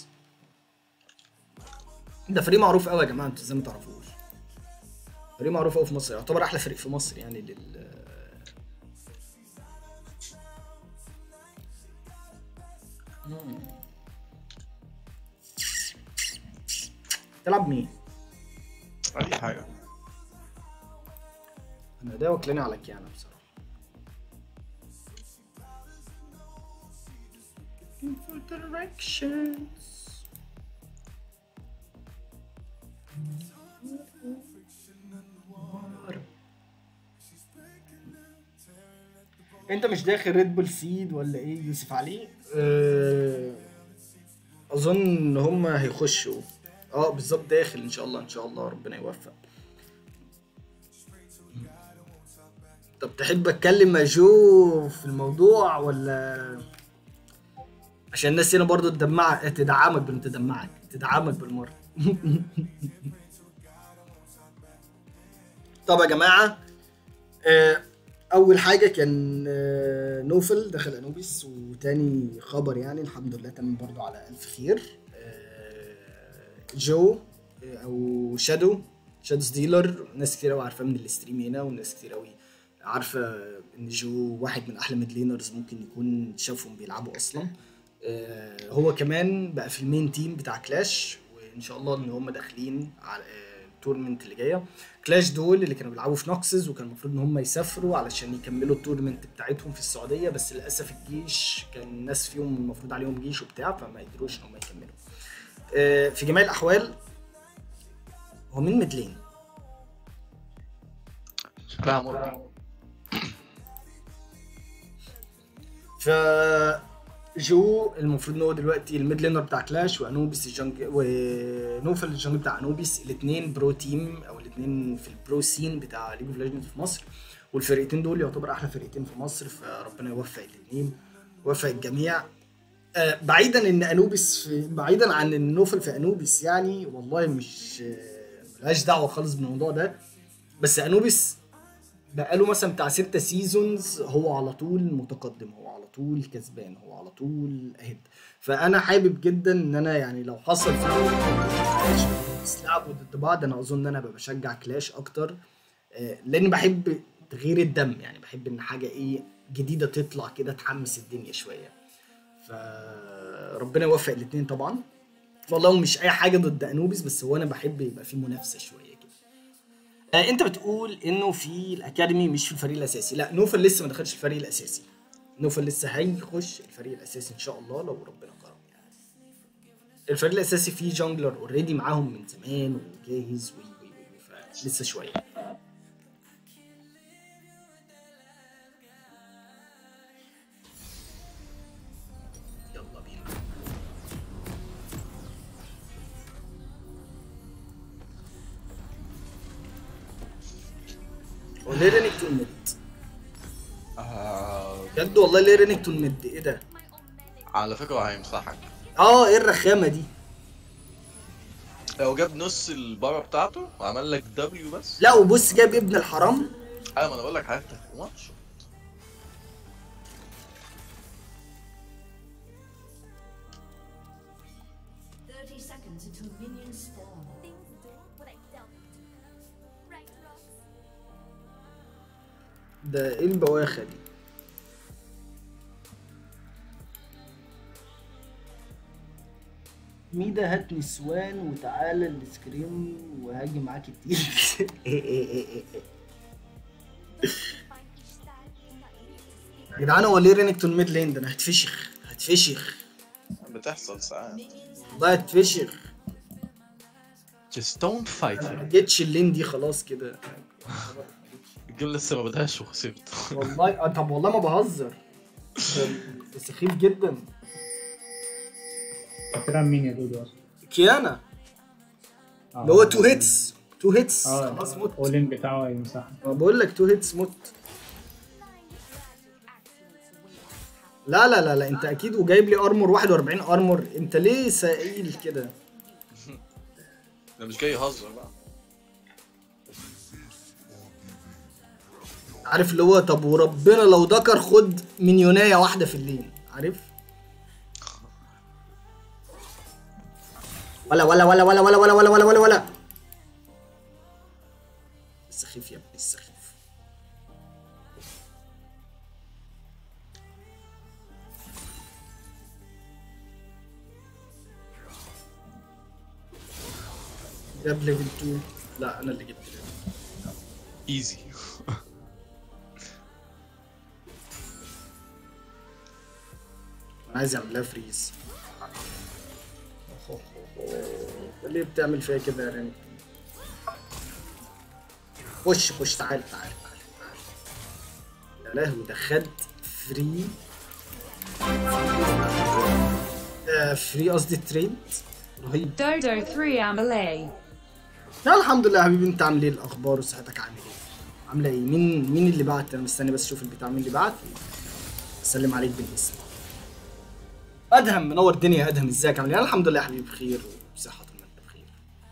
ده فريق معروف قوي يا جماعه، انتوا ازاي ما تعرفوش؟ فريق معروف قوي في مصر، يعتبر احلى فريق في مصر يعني لل تلعب مين؟ اي حاجه. انا ده واكلاني على كيانا بصراحه. for directions. انت مش داخل ريد بول سيد ولا ايه يوسف علي؟ أه... اظن هم هيخشوا. اه بالظبط داخل ان شاء الله، ان شاء الله ربنا يوفق. طب تحب اتكلم مع جو في الموضوع ولا عشان الناس هنا برضو تدمع تدعمك بال تدمعك تدعمك بالمره؟ طب يا جماعه آه اول حاجه كان آه نوفل دخل انوبيس، وتاني خبر يعني الحمد لله تم برضو على الف خير. آه جو آه او شادو شادوز ديلر، ناس كتير قوي عارفاه من الاستريم هنا، وناس كتير قوي عارفه ان جو واحد من احلى ميدلينرز ممكن يكون شافهم بيلعبوا اصلا. آه هو كمان بقى في المين تيم بتاع كلاش، وان شاء الله ان هم داخلين على التورنمنت اللي جايه. كلاش دول اللي كانوا بيلعبوا في نوكسز، وكان المفروض ان هم يسافروا علشان يكملوا التورنمنت بتاعتهم في السعوديه، بس للاسف الجيش كان الناس فيهم المفروض عليهم جيش وبتاع، فما قدروش ان هم يكملوا. آه في جميع الاحوال هو من ميدلين شكلها مرة. ف جو المفروض ان هو دلوقتي الميد لينر بتاع كلاش، وانوبيس الجنج ونوفل الجنج بتاع انوبيس، الاثنين برو تيم او الاثنين في البرو سين بتاع ليج اوف ليجندز في مصر، والفرقتين دول يعتبر احلى فرقتين في مصر، فربنا يوفق الاثنين ويوفق الجميع. آه بعيدا ان انوبيس في بعيدا عن ان نوفل في انوبيس يعني والله مش آه ملهاش دعوه خالص بالموضوع ده، بس انوبيس بقاله مثلا بتاع ستة سيزونز هو على طول متقدم، هو على طول كسبان، هو على طول اهد. فانا حابب جدا ان انا يعني لو حصل في لعبوا ضد بعض، انا اظن ان انا ببقى بشجع كلاش اكتر، لاني بحب تغيير الدم، يعني بحب ان حاجه ايه جديده تطلع كده تحمس الدنيا شويه. فربنا يوفق الاثنين طبعا، والله مش اي حاجه ضد انوبيس، بس هو انا بحب يبقى في منافسه شويه. آه انت بتقول انه في الاكاديمي مش في الفريق الاساسي. لا نوفل لسه ما دخلش الفريق الاساسي، نوفل لسه هيخش الفريق الاساسي ان شاء الله لو ربنا كرم يعني. الفريق الاساسي فيه جانجلر اوريدي معاهم من زمان وجاهز وي وي وي فلسه شويه. يلا بينا. وليه رينكتون مد؟ بجد والله ليه رينكتون مد؟ ايه ده؟ على فكرة هيمسحك. اه ايه الرخامة دي؟ لو جاب نص البارة بتاعته وعمل لك دبليو بس. لا وبص جاب ابن الحرام. ايوه ما انا بقول لك هيفتح ماتش. ده ايه البواخة دي؟ ميدا هات نسوان وتعالى السكريم وهاجي معاك كتير. يا جدعان هو ليه رينكتون ميد لين ده؟ انا هتفشخ هتفشخ. بتحصل ساعات. والله هتفشخ. Just don't fight ما جيتش اللين دي خلاص كده. الجيم لسه ما بداش وخسرت. والله طب والله ما بهزر. ده سخيف جدا. بتلعب مين يا دودو اصلا؟ كيانا. اللي هو تو هيتس تو هيتس خلاص موت. اولين بتاعه هيمسحها. بقول لك تو هيتس موت. لا لا لا لا انت اكيد وجايب لي ارمور واحد وأربعين ارمور، انت ليه سائل كده؟ انا مش جاي اهزر بقى. عارف اللي هو طب وربنا لو دكر خد مليونايه واحده في اللين، عارف؟ ولا ولا ولا ولا ولا ولا ولا ولا ولا ولا السخيف يا ابني السخيف. جاب ليفل اتنين. لا انا اللي جبت ليفل ايزي. انا عايز اعمل لها فريز. ليه بتعمل فيها كده يا راني؟ خش خش تعال تعال تعال تعال. يا لهوي ده خد فري آه فري قصدي تريد رهيب. دودو ثلاثة عملاي. لا الحمد لله يا حبيبي. انت عامل ايه الاخبار وصحتك عامل ايه؟ عامله ايه؟ مين مين اللي بعت؟ انا مستني بس اشوف البتاع مين اللي بعت. اسلم عليك بالاسم. ادهم منور الدنيا يا ادهم، ازيك عامل ايه؟ انا الحمد لله يا حبيبي بخير وبصحه طول ما انت بخير.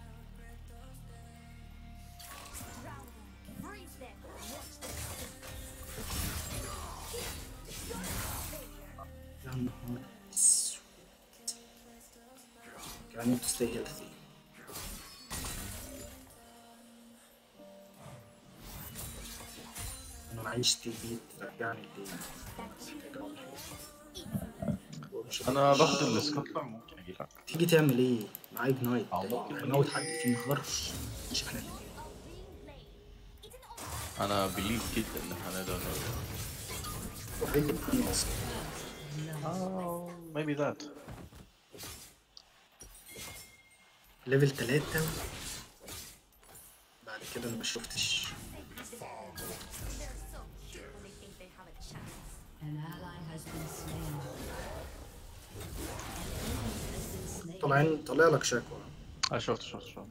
يا نهار اسود. I need to stay healthy. انا معيش تي في ترجعني تاني. انا باخد السكاتلر ممكن اجي لك. تيجي تعمل ايه؟ معايا جنايت هنموت حد فيه مخرش مش احنا اللي انا بليف جدا ان احنا نقدر نقدر اصلا. اه maybe that. ليفل تلاتة بعد كده انا ما شفتش. طالعين طالع لك شكوى. اه شفت شفت شفت.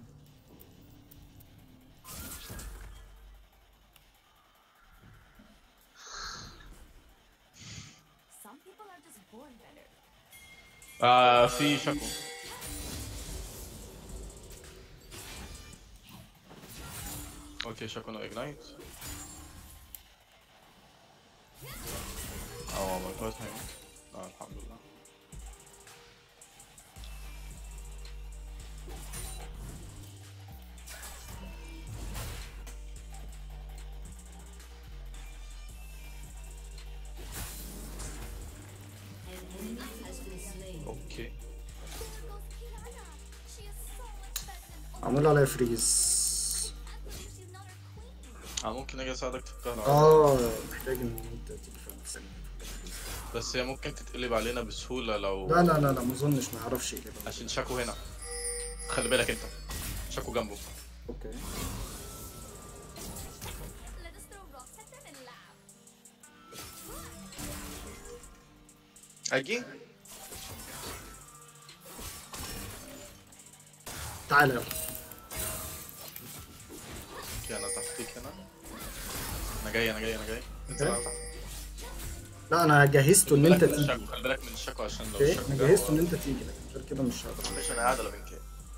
آه في شكوى. اوكي شكوى نو اجنايت. اه ما كويس هيك. اه الحمد لله. اوكي عملوا عليا فريز. انا ممكن اجي اساعدك في الكهرباء. اه محتاج ان انت تيجي في ثانية. بس هي ممكن تتقلب علينا بسهولة لو لا لا لا لا ما اظنش ما يعرفش كده. عشان شاكو هنا. خلي بالك انت شاكو جنبه. اوكي اجي تعال يلا. اوكي انا تحتيك هنا. انا جاي انا جاي انا جاي. انت اوكي. بقى تحت. لا انا جهزته ان خلي انت بالك من تيجي. الشاكو، خلي بالك من الشاكو عشان لو اوكي الشاكو انا جه جهزته هو- ان انت تيجي لكن غير كده مش هقدر. معلش انا قاعد على بنكي.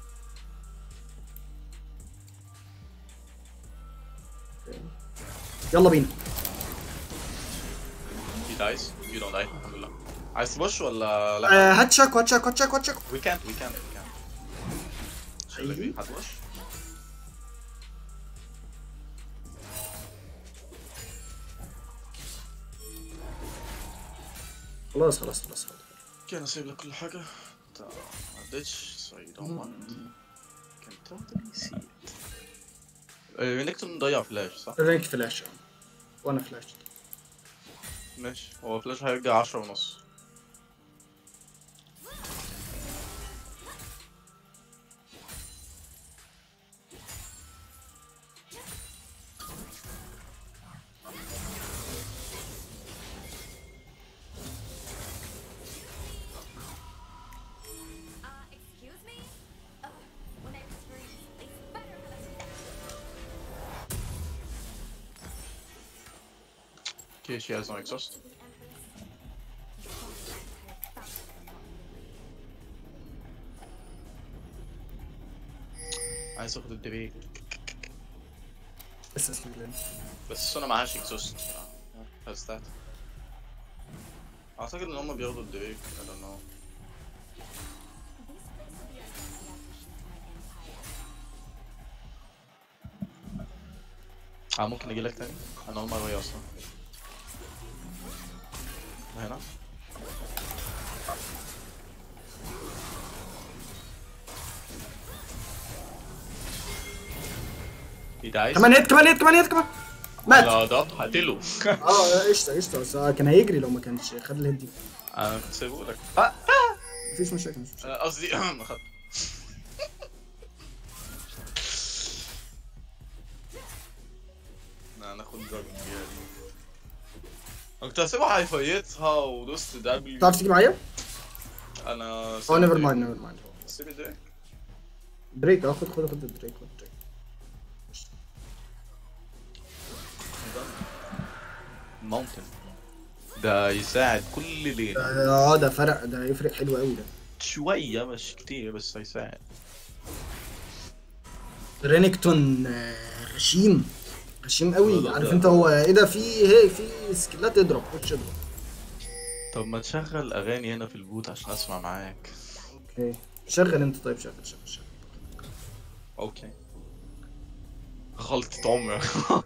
يلا بينا. He dies. You don't die. الحمد لله. عايز تبوش ولا لا؟ آه، هات شاكو هات شاكو هات شاكو هات شاكو. We can't we can't we can't. حقيقي؟ هتبوش؟ خلاص خلاص خلاص خلاص. اوكي انا سايب لك كل حاجة. انت ما عدتش so you don't want. Can totally see it. آه، نيكتون ضيع فلاش صح؟ رانك فلاش اه. وانا فلاش. ماشي هو فلاش هيرجع عشرة ونص. Okay, she has no exhaust. عايز اخد الدبيك. بس اسمه بس انا معهاش اكزوست هستات. اعتقد ان هم بياخدوا الدريك لانه اه ممكن اجي لك تاني. انا اول مره اصلا هنا. كمان هيت كمان هيت كمان هيت كمان مات. لا ده هقتله. اه قشطه قشطه بس كان هيجري لو ما كانش خد الهيد دي. انا كنت سايبه لك. مفيش مشاكل مش مشاكل. قصدي ما خد. ناخد دراجون فيها دي. انا كنت هسيبها هيفيتها ودوست دبليو. تعرف تيجي معايا؟ انا اه نيفر مايند نيفر مايند. سيب دريك. دريك اه خد خد خد دريك خد دريك. ماونتن ده يساعد كل ليله. اه ده فرق، ده هيفرق حلو قوي ده. شويه مش كتير بس هيساعد. رينكتون غشيم غشيم قوي. لا، عارف لا. انت هو ايه ده؟ في هي في سكيلات تضرب خش اضرب. طب ما تشغل اغاني هنا في البوت عشان اسمع معاك. اوكي شغل انت. طيب شغل شغل شغل. اوكي غلطة عمر.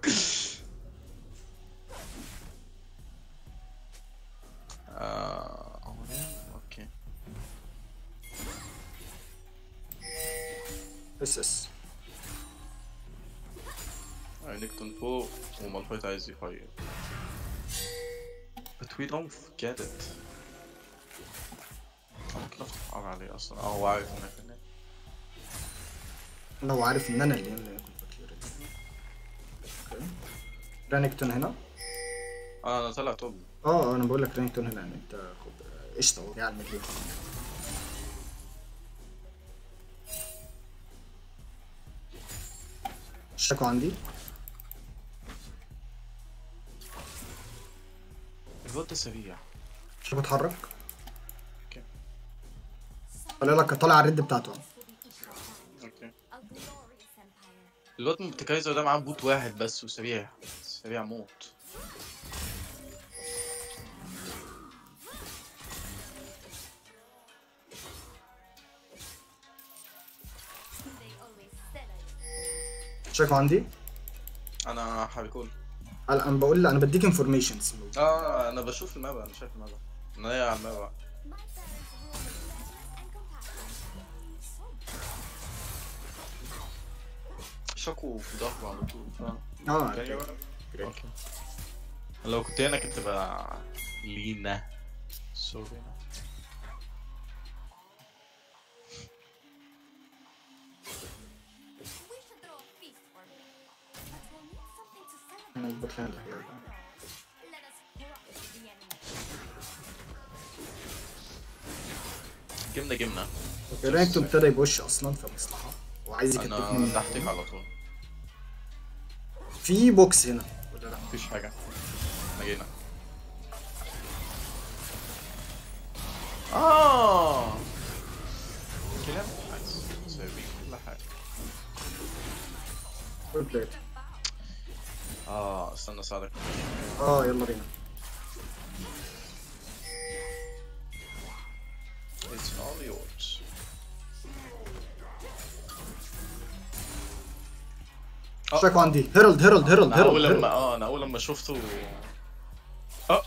آه، اوكي اس اس رينكتون فوق ومالفايت عايز يفاير. But we don't get it. ممكن افتح ار عليه اصلا. اه هو عارف انك هناك. هو عارف ان انا اللي اللي كنت بكير. اوكي رينكتون هنا. اه انا طلع توب. اه انا بقول لك رينكتون هنا يعني انت خد قشطه وجع على المليون. الشكوى عندي. الواد ده سريع. شوف اتحرك. اوكي قال لك طالع على الريد بتاعته. اوكي الواد مبتكايزر ده معاه بوت واحد بس وسريع سريع موت. شكوى عندي. انا هريكول. انا بقول انا بديك انفورميشنز. اه انا بشوف المابا. انا شايف المابا. انا هي على المابا. شاكو في ظهره على طول فاهم. اه اوكي اوكي. لو كنت هنا كنت بقى لينا سوري. انا بتخيل جبنا جبنا. رينكتون ابتدى يبوش اصلا فمصلحه وعايز يكتب انا مني. تحتك على طول. في بوكس هنا ولا لا؟ مفيش حاجه. احنا جينا. اه كلام نايس. سايبين كل حاجه. فول بلاير. اه استنى اساعدك. اه يلا بينا. It's all yours. شكوى عندي. هيرالد هيرالد هيرالد انا اول هيرالد. لما اه انا اول لما شفته اه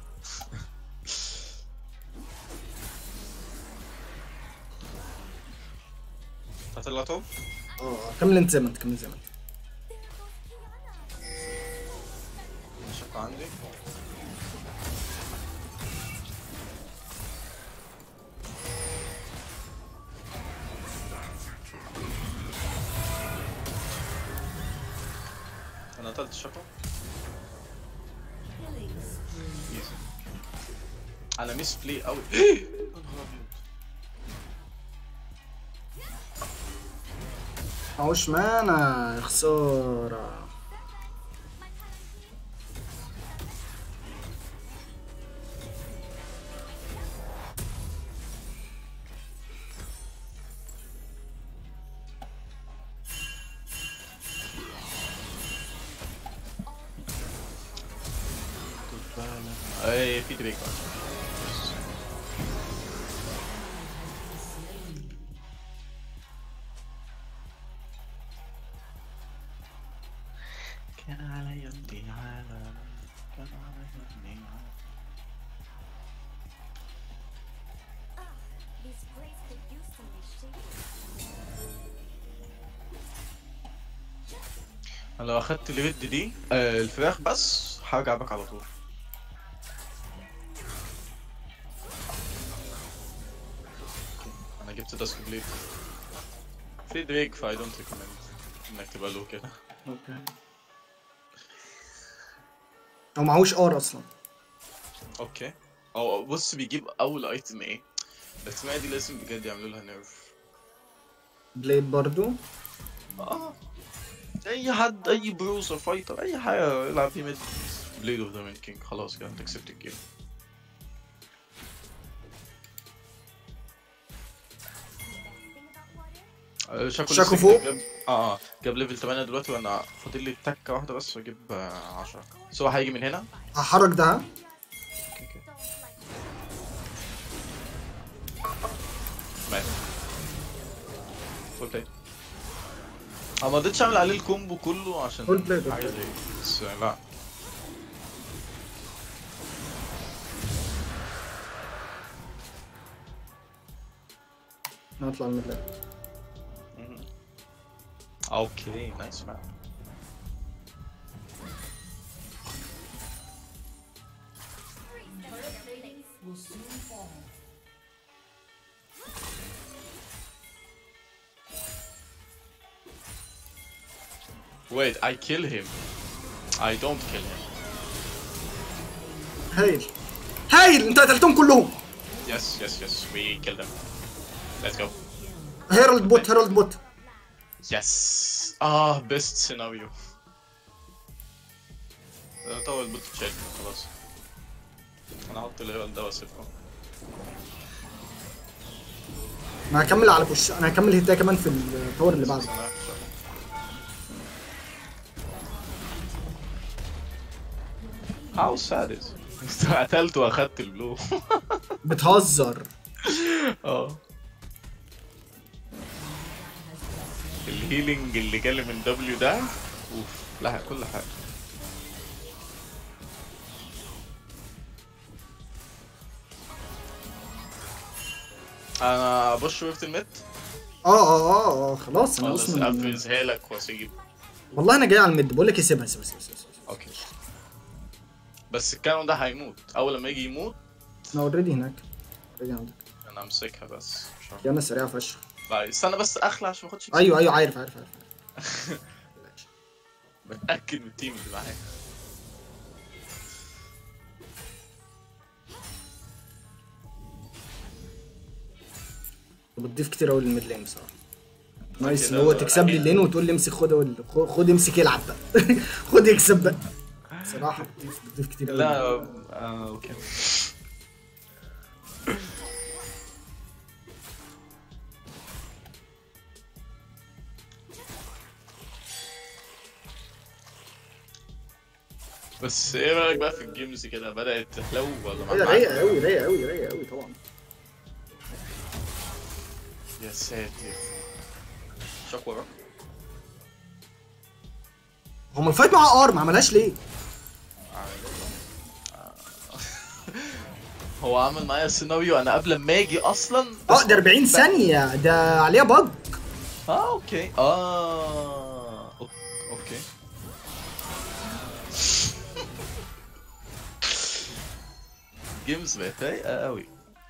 هتطلع توب. اه كمل انت زي ما انت كمل زي ما انت. شكو عندي. انا قتلت شكو. انا ميس بلاي قوي. معوش مانا يا خساره. في في دريك. كان على يدي عالم، كان على يدي عالم. انا لو اخدت الريد دي آه الفراخ بس هرجع باك على طول. انا جبت داسك بليد في دريك فاي دونت ريكومند انك تبقى له كده. اوكي هو معهوش ار اصلا. اوكي او بص بيجيب اول ايتم ايه، الايتم دي لازم بجد يعملوا لها نيرف. بليد برضو اه اي حد اي بروسر فايتر اي حاجه يلعب فيه ميد بليد اوف ذا مين كينج خلاص كده انت كسبت الجيم. شاكو شاكو فوق. جاب... اه اه جاب ليفل ثمانية دلوقتي وانا فاضل لي تكه واحده بس واجيب عشرة. بس هو هيجي من هنا. هحرك ده. اوكي اوكي مات فول بلاي. انا ما قدرتش اعمل عليه الكومبو كله عشان فول بلاي حاجه زي بس لا. نطلع من اللعب. اوكي نايس مان. Wait, I kill him. I don't kill him. هايل هايل انت قتلتهم كلهم. Yes, yes, yes. We kill them. Let's go. هيرالد بوت هيرالد بوت. Yes. Ah, best scenario. طول البوت تشيل خلاص. انا هحط الهيرالد ده واسيبه. انا هكمل على بوش، انا هكمل هيتا كمان في التور اللي بعده. How sad is it? قتلت واخدت البلو. بتهزر. اه الهيلينج اللي جالي من دبليو ده اوف لا كل حاجه. انا بوش وقفت الميد. اه اه اه اه خلاص انا خلاص اصلا افرزها لك واسيب. والله انا جاي على الميد بقول لك سيبها سيبها سيبها سيبها. اوكي بس الكانون ده هيموت اول لما يجي يموت. انا اوريدي هناك اوريدي عندك. انا امسكها بس مش عارف. يانا سريعه فشخ. لا استنى بس اخلع عشان ما اخدش. ايوه ايوه عارف عارف عارف. بتاكد من التيم اللي معايا. بتضيف كتير قوي للميد لين بصراحه. نايس كده اللي هو تكسب لي أكيد. اللين وتقول لي امسك خد أقول- خد خد امسك يلعب بقى. خد يكسب بقى. بصراحه بتضيف بتضيف كتير قوي. لا آه، اوكي بس ايه رايك بقى في الجيمز كده بدات تحلو ولا هي رايقه قوي رايقه قوي رايقه قوي طبعا. يا ساتر شاك ورا. هو الفايت مع ار ما عملهاش ليه؟ هو عمل معايا سيناريو انا قبل ما اجي اصلا. اه ده أربعين ثانيه ده عليها بج. اه اوكي اه أوك- اوكي جيمز بقت رايقه قوي.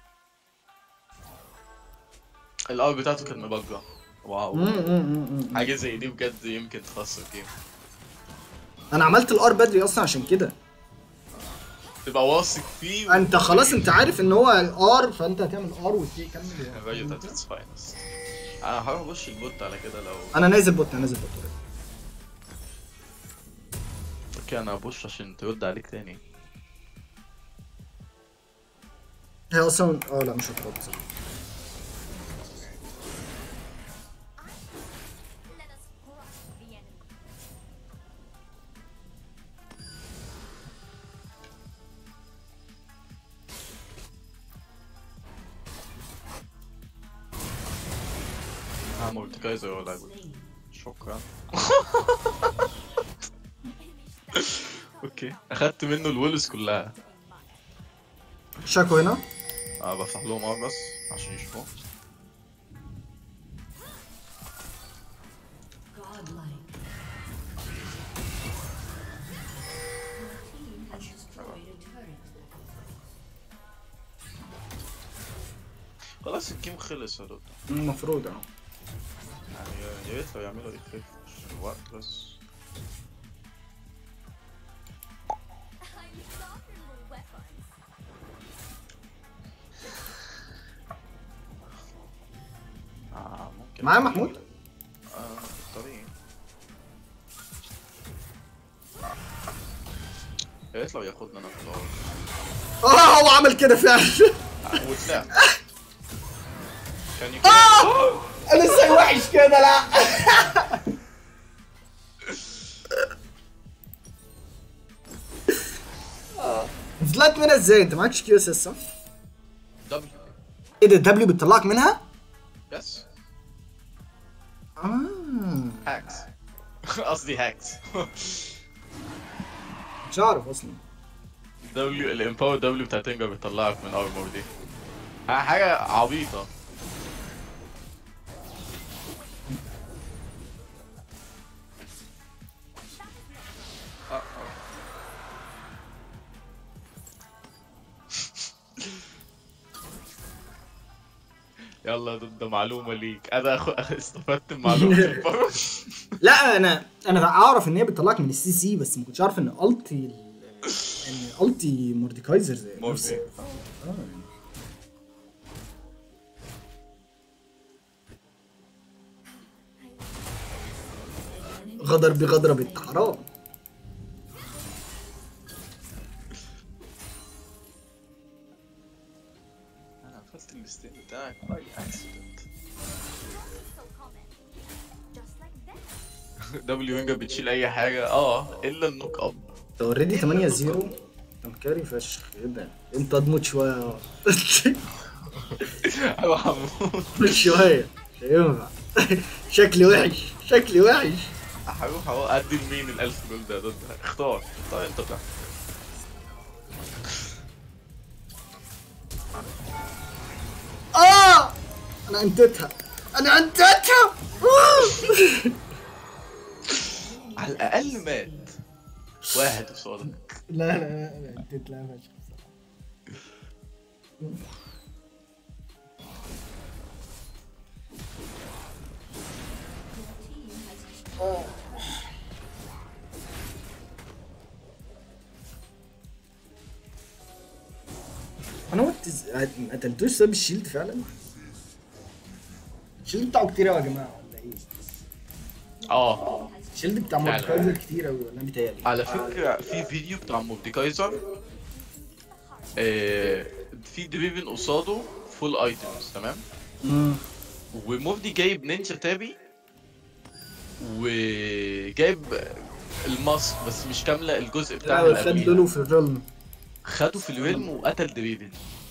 الار بتاعته كانت مبجه. واو مم، مم، مم، مم. حاجه زي دي بجد يمكن تخسر جيم. انا عملت الار بدري اصلا عشان كده. تبقى واثق فيه. انت خلاص انت عارف ان هو الار فانت هتعمل ار وتكمل. الراجل بتاعت اتس فاينست. انا هروح اخش البوت على كده لو انا نازل بوت انا نازل بوت. اوكي انا هبوش عشان ترد عليك تاني. هي اصلا اه لا مش هترد صح. اه مورتيكايزر ولا أقول. شكرا. اوكي اخدت منه الولز كلها. شاكو هنا. اه بفتح لهم اه بس عشان يشوفوا. خلاص الجيم خلص يا دود. المفروض اه. يعني يا ريت لو يعملوا ايه خير عشان الوقت بس. آه ممكن معايا محمود؟ اه طبيعي. يا ريت لو ياخدنا انا في الأول. اه هو عمل كده فعلا. وطلع. كان آه! انا ازاي وحش كده لا. طلعت منها ازاي؟ انت معكش كيو اس اس صح؟ دبليو. ايه ده دبليو بتطلعك منها؟ يس. اه هاكس. قصدي هاكس. مش عارف اصلا. دبليو الامباور دبليو بتاع تنجا بيطلعك من ارمور دي. حاجة عبيطة. يلا ده معلومة ليك، أنا أخو استفدت من معلومة البارو. لا انا انا اعرف ان هي بتطلعك من السي سي بس ما كنتش عارف ان التي ان التي مورديكايزر زي نفسه. غدر بغدرة بنت حرام. أنا قفلت الستيم بتاعك باي أكسيدنت. دبليو وينجر بتشيل أي حاجة اه إلا النوك أب. انت اوريدي تمانية صفر. انت مكاري فشخ ايه ده؟ انت اضمت شوية. أيوة حمود. مش شوية مش هينفع. شكلي وحش شكلي وحش. هروح اهو ادي لمين ال ألف جولد ده ضد. اختار اختار انت ده. اه انا انتتها انا انتتها. على الاقل مات واحد قصادك. لا لا لا لا انتت لا فشخ بصراحة. انا قلت ز- ما قتلتوش ساب الشيلد فعلا. الشيلد بتاعه كتير قوي يا جماعه ولا ايه؟ اه الشيلد بتاع فعلا. مورتكايزر كتير قوي ولا انا بيتهيألي؟ على فكرة في فيديو بتاع مورديكايزر آه في دريفن قصاده فول ايتمز تمام. امم وموفدي جايب نينجا تابي وجايب الماسك بس مش كاملة الجزء بتاع لا اللي خد قبليه. لولو في الرلم. خده في الويلم وقتل دريفن.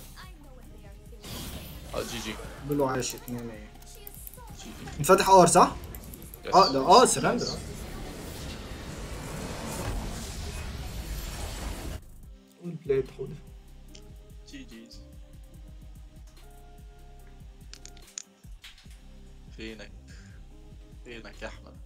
اه جي جي. لولو عايش اتنين ايه؟ انفتح ار صح؟ اه ده اه سرندر. والبلاي حوده. جي جيز. فينك فينك يا احمد؟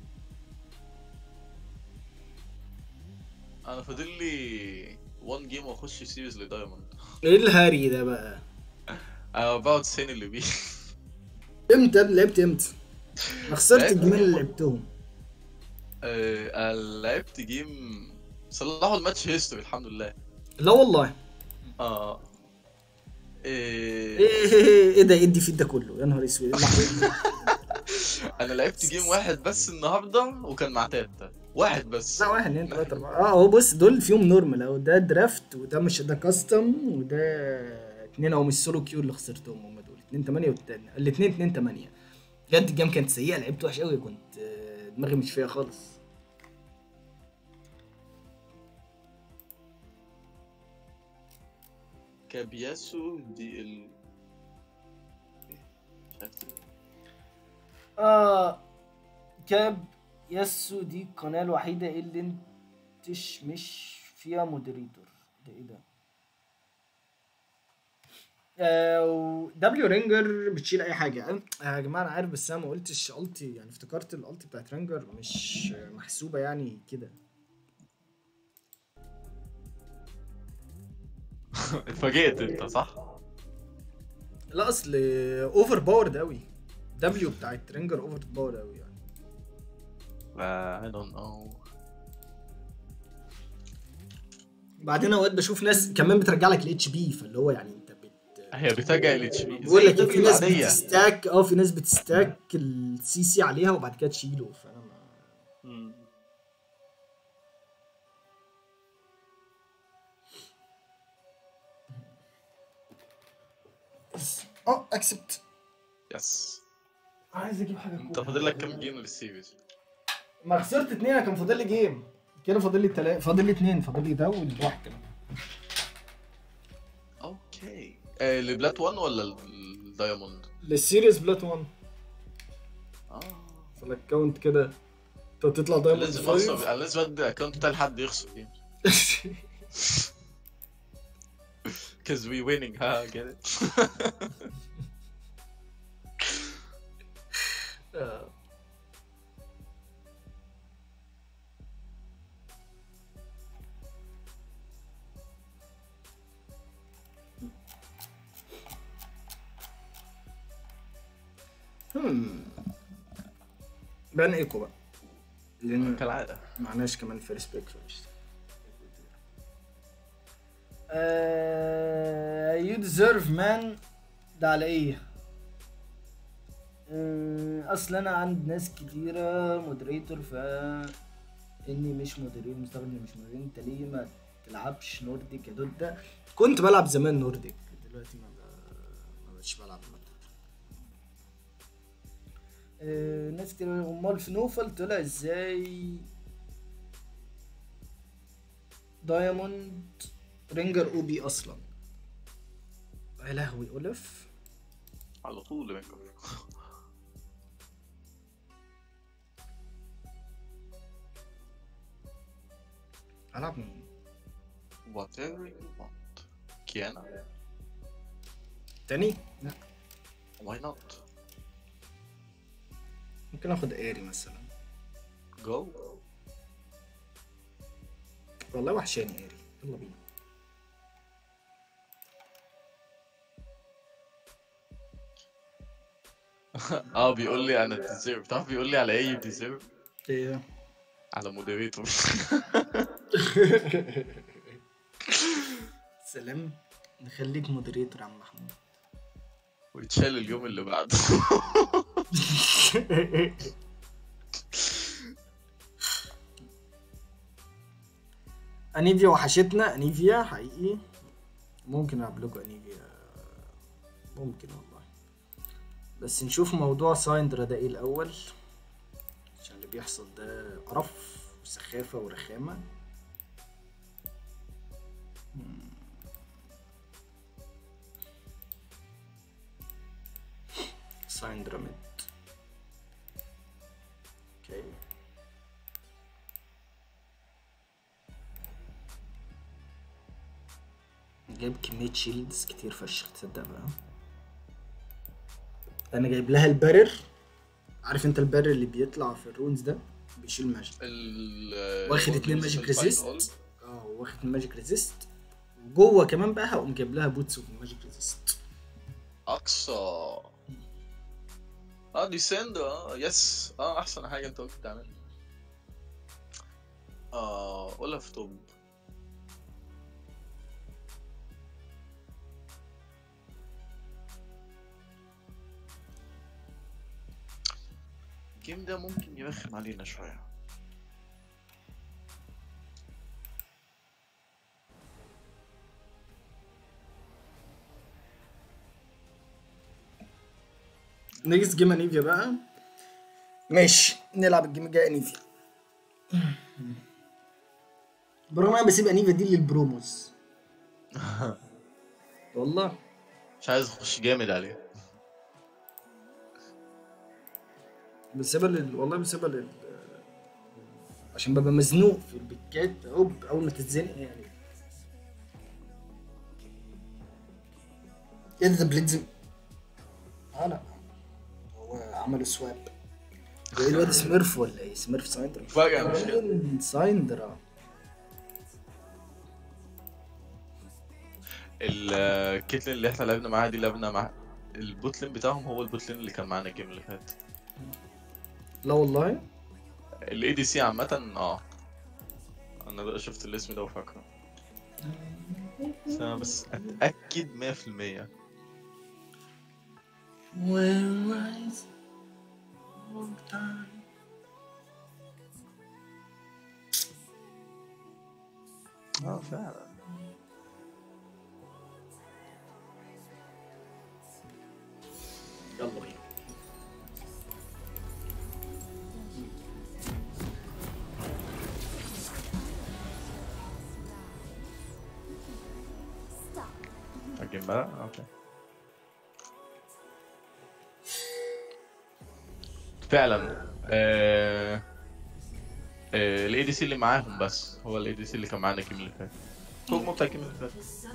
انا فاضل لي واحد جيم واخش سيريز لدايموند. ايه الهري ده بقى؟ انا أربعة وتسعين اللي بيه. امتى لعبت امتى؟ انا خسرت لعبت الجيمين اللي جيم. لعبتهم. آه، لعبت جيم صلحوا الماتش هيستوري الحمد لله. لا والله. اه ايه إيه... ايه ايه ده ادي في ده كله يا نهار اسود. انا لعبت جيم واحد بس النهارده وكان مع تاتا واحد بس. لا واحد اتنين تلاته اربعه اه هو بص دول فيهم نورمال اهو ده درافت وده مش ده كاستم وده اتنين او مش سولو كيو اللي خسرتهم هم دول اتنين تمانية والتاني الاتنين اتنين تمانية. بجد الجيم كانت سيئه لعبت وحش قوي كنت آه، دماغي مش فيها خالص. كابياسو دي ال اه كاب ياسو دي القناه الوحيده اللي انتش مش فيها مودريتور. ده ايه ده؟ آه دبليو رينجر بتشيل اي حاجه يا جماعه. انا عارف بس انا ما قلتش التي، يعني افتكرت الالتي بتاعت رينجر مش محسوبه يعني كده. اتفاجئت انت صح؟ لا اصل اوفر باورد قوي. دبليو بتاعت رينجر اوفر باورد قوي يعني. I don't know. بعدين اوقات بشوف ناس كمان بترجع لك الاتش بي، فاللي هو يعني انت بت هي بترجع الاتش بي بقول لك في ناس العادية. بتستاك اه في ناس بتستاك السي سي عليها وبعد كده تشيله. فانا ما... مم. اه اكسبت. يس. عايز اجيب حاجه انت فاضل لك كام جيم للسيريز؟ ما خسرت اتنين. انا كان فاضل لي جيم كده، فاضل لي تلا... فاضل لي اتنين، فاضل لي ده والواحد كمان. اوكي. آه لبلات واحد ولا الدايموند؟ للسيريز بلات واحد. اه فالاكونت كده انت تطلع دايموند لازم فايف. اخسر، لازم ادي الاكونت بتاع لحد يخسر جيم. Cause we winning, ها get it. هم بان ايكو بقى لان كالعادة معناش كمان فيرست بيك فيرست. آه... يو ديزيرف مان. ده على ايه؟ آه... اصل انا عند ناس كتيرة مودريتور ف اني مش مودريتور مستخدم مش مودريتور. انت ليه ما تلعبش نورديك يا دودة؟ كنت بلعب زمان نورديك، دلوقتي ما ب... ما بقتش بلعب نورديك. آه... ناس كتير. امال في نوفل طلع ازاي دايموند رينجر او بي اصلا؟ يا لهوي اولف على طول رينجر. العب مين؟ whatever you want. كيانا تاني؟ لا why not. ممكن اخد ايري مثلا. go. والله وحشاني ايري، يلا بينا. اه بيقول لي انا ديزيرف. تعرف بيقول لي على ايه ديزيرف؟ ايه على مودريتور. سلام. نخليك مودريتور يا عم محمود. ويتشال اليوم اللي بعده. انيفيا وحشتنا. انيفيا حقيقي ممكن العب لكم انيفيا، ممكن والله. بس نشوف موضوع سايندرا ده ايه الاول، عشان اللي بيحصل ده قرف وسخافه ورخامه. سايندرا ميد. اوكي جايب كمية شيلدز كتير فشخ، تصدق بقى. انا جايب لها البارر. عارف انت البارر اللي بيطلع في الرونز ده بيشيل ماجيك. واخد اتنين ماجيك ريزيست. اه واخد ماجيك ريزيست جوه كمان بقى. هقوم جايب لها بوتس وفي ماجيك ريزيست. اقصى. اه دي سند. اه يس. اه احسن حاجه انت قلت تعملها. اه ولا في توب. الجيم ده ممكن يرخم علينا شويه. نيكست جيم انيفيا بقى. ماشي نلعب الجيم الجاي انيفيا. برغم انا بسيب انيفيا دي للبروموز. والله مش عايز اخش جامد عليه. بسيبها لل... والله بسيبها لل عشان ببقى مزنوق في البيكات اهو اول ما تتزنق يعني. ايه ده بليدز؟ اه لا هو عملوا سواب. ده ايه الواد سميرف ولا ايه؟ سميرف سايندر فجأة مش كده. سايندر اه الكيتلين اللي احنا لعبنا معاها دي لعبنا مع البوتلين بتاعهم هو البوتلين اللي كان معانا الجيم اللي فات. لا والله الاي دي سي عامة اه انا بقى شفت الاسم ده وفاكره بس انا بس اتأكد مية في المية. اه فعلا. يلا بينا. الجيم بقى اوكي. فعلا آه... آه... الاي دي سي اللي معاهم بس هو الاي دي سي اللي كان معانا الجيم اللي فات. هو بتاع الجيم اللي فات.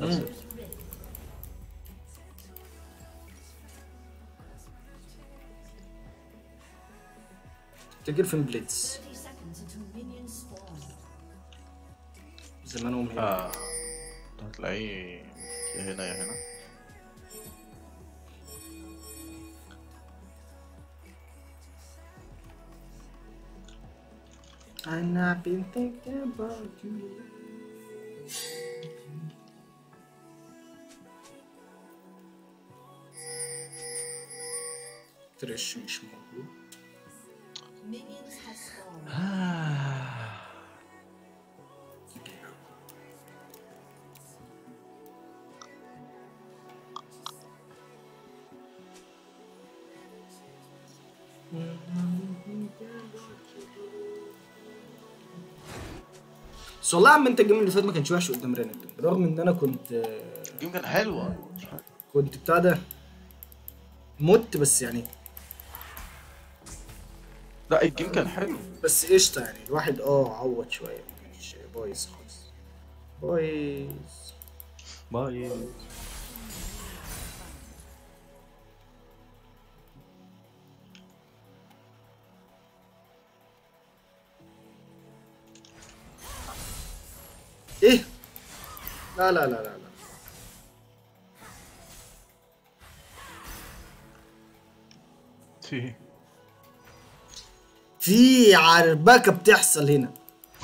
تفتكر فين بليدز؟ زمانهم هنا. اه هتلاقيه يا هنا يا هنا. And I've been thinking about you. ترش مش موجود. بس والله يا عم انت الجيم اللي فات ما كانش وحش قدام رينكتون رغم ان انا كنت الجيم كان حلو. كنت بتاع ده مت بس يعني. لا الجيم كان حلو بس قشطه يعني الواحد اه عوض شويه ما كانش بايظ خالص. بايظ بايظ. ايه؟ لا لا لا لا لا في في عربكه بتحصل هنا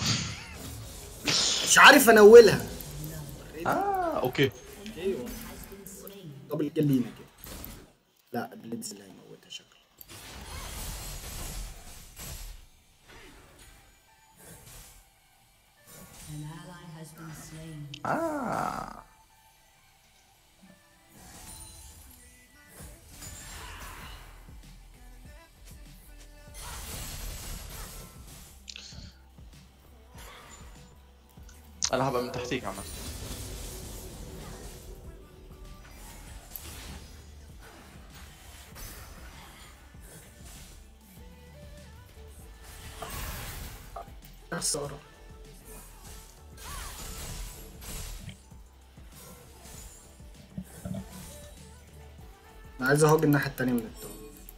مش عارف انولها. اه اوكي. ايوه دبل كيل لينا كده. لا بليدز اللي هيموتها شكله. اه انا هبقى من تحتيك عامة. خساره. انا عايز اهوج الناحيه التانيه من التوم.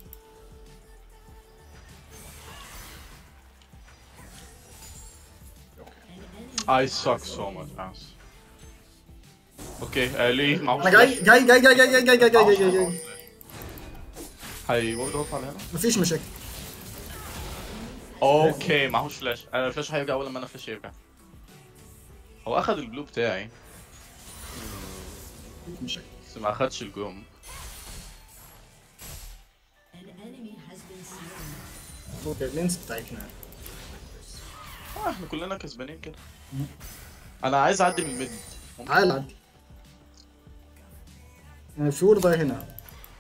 I suck so much ass. اوكي آه ليه معهوش انا جاي جاي جاي جاي جاي جاي جاي جاي جاي جاي جاي. هي وورد اوف على هنا. مفيش مشاكل. اوكي معهوش فلاش. انا الفلاش هيرجع اول لما انا فلاش يرجع. هو اخد البلو بتاعي مفيش مشاكل. بس ما اخدش الجوم. اللينس بتاعتنا اه احنا كلنا كسبانين كده. انا عايز اعدي من الميد. تعال عدي. في وردة هنا.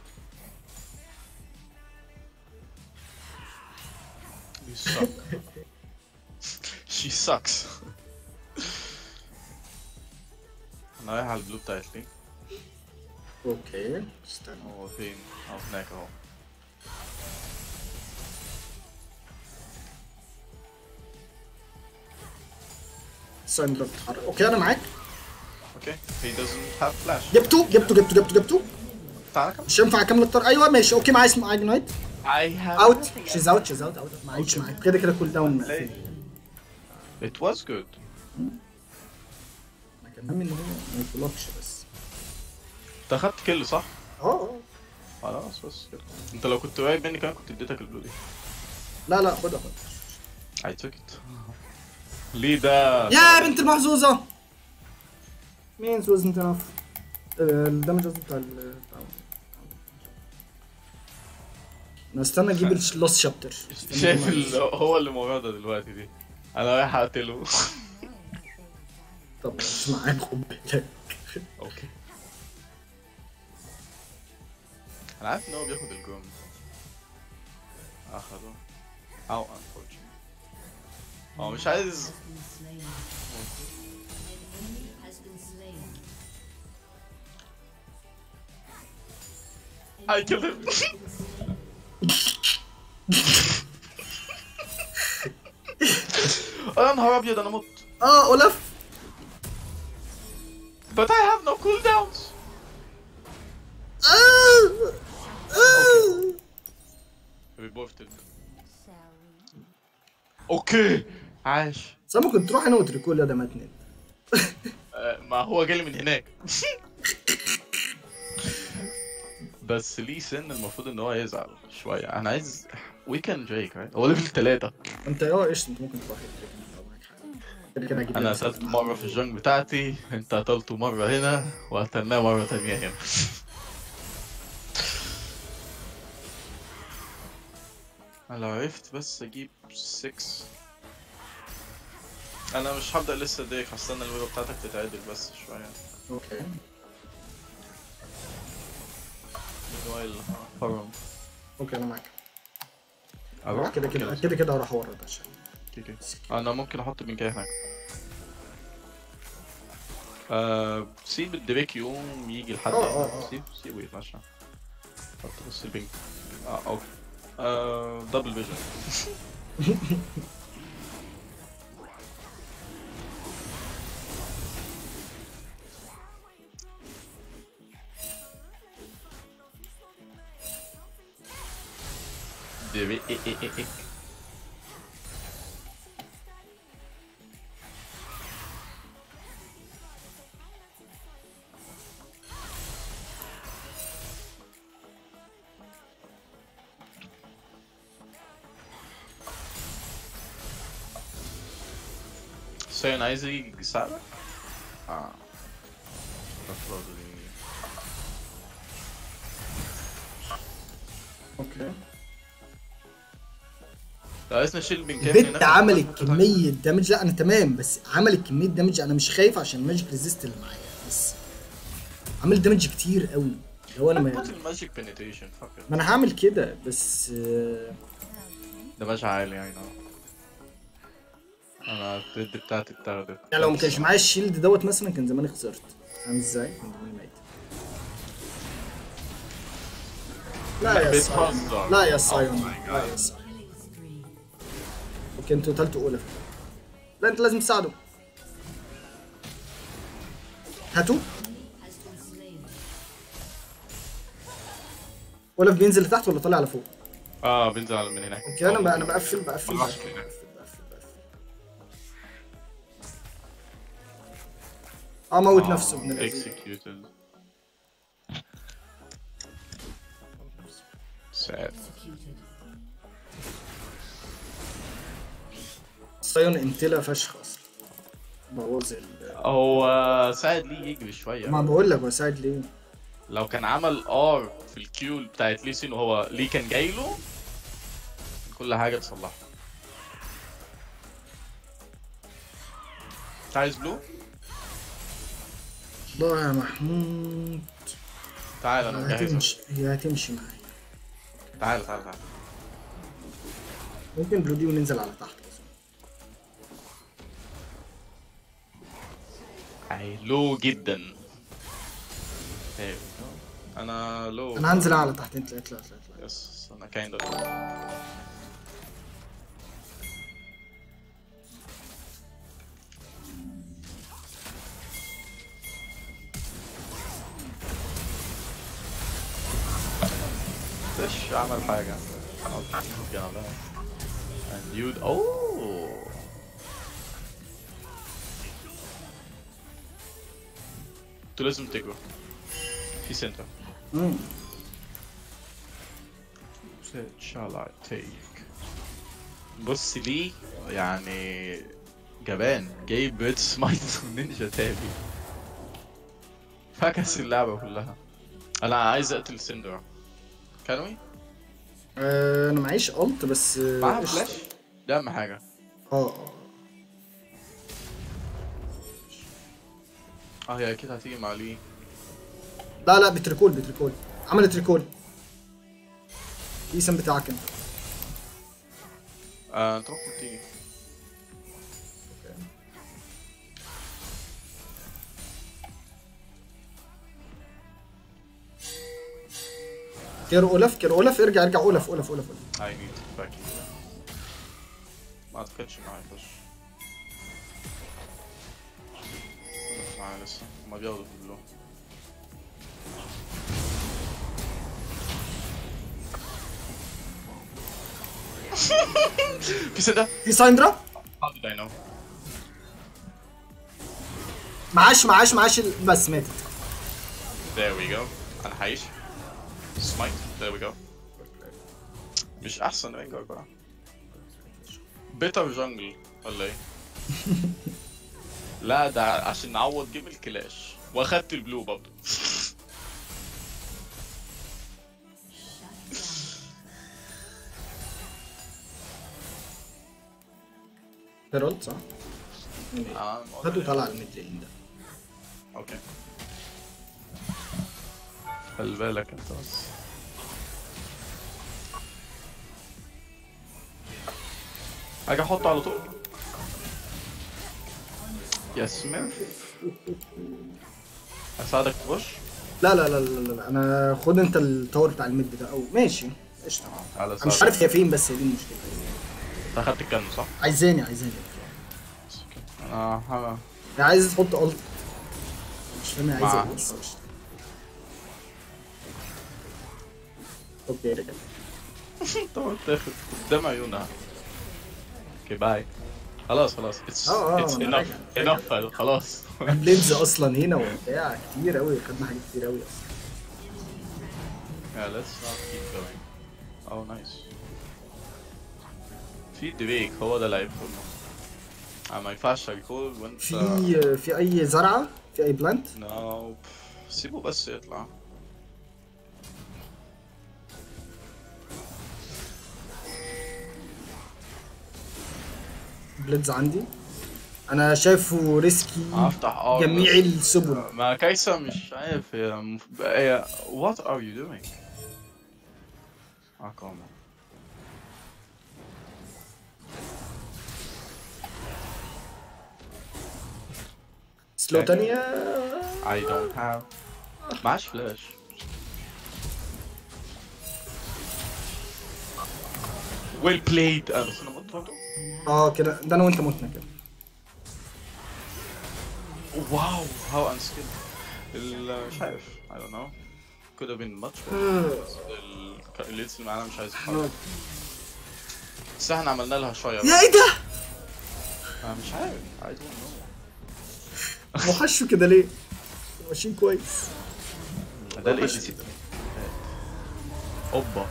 You suck. She sucks. انا رايح على البلو بتاعت لي. اوكي استنى. هو فين؟ اهو هناك اهو. ساين دراجون بتتحرك. اوكي انا معاك. اوكي he doesn't have flash. جبته جبته جبته جبته جبته. تعالى كمل. مش ينفع اكمل الطر. ايوه ماشي اوكي معايا اسمه اجنايت. I have اوت شيز اوت شيز اوت اوت معيش معاك كده كده كول داون. it was good. انا كان همي ان هو ما يطلقش بس. انت اخدت كل صح؟ اه اه خلاص بس كده. انت لو كنت قريب مني كمان كنت اديتك البلو دي. لا لا خدها خدها. I took it. ليه ده؟ يا بنت المحظوظة. means wasn't enough. الدمج قصدي بتاع ال انا استنى اجيب اللوس شابتر. شايف ال- هو اللي موجودة دلوقتي دي. انا رايح اقتله. طب مش معاك خد بالك. اوكي. انا عارف ان هو بياخد الجون. اخده. او unfortunate. هو مش عايز. I killed him. يا نهار ابيض انا مت. اه اولف. But I have no cooldowns. آه. آه. Reported. اوكي عاش. بس انا ممكن تروح انا وتريكول يا ده ماتنين. آه، ما هو جالي من هناك. بس ليه سن المفروض ان هو يزعل شويه. انا عايز ويكند دريك هو ليفل ثلاثة. انت اه قشطه انت ممكن تروح كده كده اجيب. انا قتلت مره في الجنج بتاعتي، انت قتلته مره هنا وقتلناه مره تانية هنا. انا لو عرفت بس اجيب ستة. انا مش هبدأ لسه ديك، هستنى الويبه بتاعتك تتعدل بس شويه. اوكي موبايل فرم. اوكي انا معاك. اروح كده كده كده كده اروح ورا ده عشان كده. انا ممكن احط بينكاي هناك. آه سيب الدريك يقوم يجي لحد. اه اه اه. سيب سيب ويتمشى. حط بس البينك. اه اوكي. آه دبل فيجن. دريك ايه ايه ايه ايه. ساين عايز يجي يساعدك؟ اه اوكي. لو عايز نشيل البنكات البت عملت كمية دامج. لا انا تمام بس عملت كمية دامج انا مش خايف عشان الماجيك ريزيست اللي معايا بس عمل دامج كتير قوي. هو انا ما الماجيك بنتريشن فاكر. ما انا هعمل كده بس آه... دمج عالي يعني. انا التريد بتاعتي اتاخدت. يعني لو ما كانش معايا الشيلد دوت مثلا كان زماني خسرت. فاهم ازاي؟ كان زماني ميت. لا يا سايون لا يا سايون لا يا سايون. اوكي انتوا قتلتوا اولف. لا انت لازم تساعده. هاتوا. اولف بينزل لتحت ولا طالع لفوق؟ اه بينزل على من هناك. اوكي انا بقى انا بقفل بقفل بقفل اه موت نفسه ابن الذين. ساد. سايون انتلا فشخ اصلا. بوظ ال هو ساعد ليه يجري شويه. ما بقول لك هو ساعد ليه؟ لو كان عمل ار في الكيو بتاعت ليسين وهو ليه كان جاي له كل حاجه تصلحها. عايز بلو؟ الله يا محمود. تعال انا مجهزك. هتمشي هي هتمشي معايا. تعال تعال تعال. ممكن بلو دي وننزل على تحت. اي لو جدا. انا لو. انا هنزل على تحت انت اطلع اطلع اطلع. يس انا كايند. فيش عمل حاجة. and you اوه انتوا لازم تجروا في سنتر. امم shall I take. بص ليه يعني جبان جايب بيت سمايت ونينجا تابي فكس اللعبة كلها. انا عايز اقتل سندرا. كانوي آه انا معيش الت بس معاها قشطة. فلاش ده اهم حاجة. اه اه هي اكيد هتيجي مع ليه. لا لا بتريكول بتريكول عملت ريكول. ايسن بتاعك انت. آه انت ممكن تيجي. كير اولف كير اولف ارجع ارجع اولف اولف اولف اولف. I need باك. ما اعتقدش انه هيخش. معايا لسه هما بياخدوا كلهم. في سنة في سايندرا How did I know؟ معاش معاش معاش ال- بس ماتت. There we go. انا هعيش. Smite. There we go. مش احسن رينجر بقى. بيتر جانجل ولا ايه؟ لا ده عشان نعوض جيم الكلاش واخدت البلو برضه. هيرولد صح؟ اه هاتوا طلع الميد لين ده. اوكي خلي بالك انت بس. اجي احطه على طول. يا سميث اساعدك تخش. لا لا لا لا لا لا. انا خد انت التاور بتاع الميد ده او ماشي قشطة. على انا مش عارف هي فين بس هي دي المشكلة. انت اخدت الكن صح؟ عايزاني عايزاني انا ها هي عايز تحط الت. مش فاهم هي عايزة مع- ايه بس قشطة. اوكي رجع. طبعا تاخد قدام عيونها. اوكي باي. خلاص خلاص اتس اه اه اتس أنا انف انف خلاص. بليدز اصلا هنا وبتاع كتير قوي خدنا حاجات كتير قوي اصلا. Yeah, let's not keep going. Oh nice. في دريك هو ده اللي هيدخل. آه ما ينفعش ريكول وانت في في اي زرعه في اي بلانت. نو سيبه بس يطلع. بليدز عندي انا شايفه ريسكي هفتح اه جميع بس- السبل. ما كايسا مش عارف هي مف... هي what are you doing؟ اه كومن. سلو تانية. I don't have معاش فلاش. well played. انا بس انا مت برضه. اه كده ده انا وانت متنا كده. واو how unskilled. ال مش عارف I don't know could have been much better. ال- الليدز اللي معانا مش عايز يتحرك. بس احنا عملنا لها شوية يا ايه ده؟ أنا مش عارف I don't know. وحشوا كده ليه؟ ماشيين كويس. ده الاي دي سي. اوبا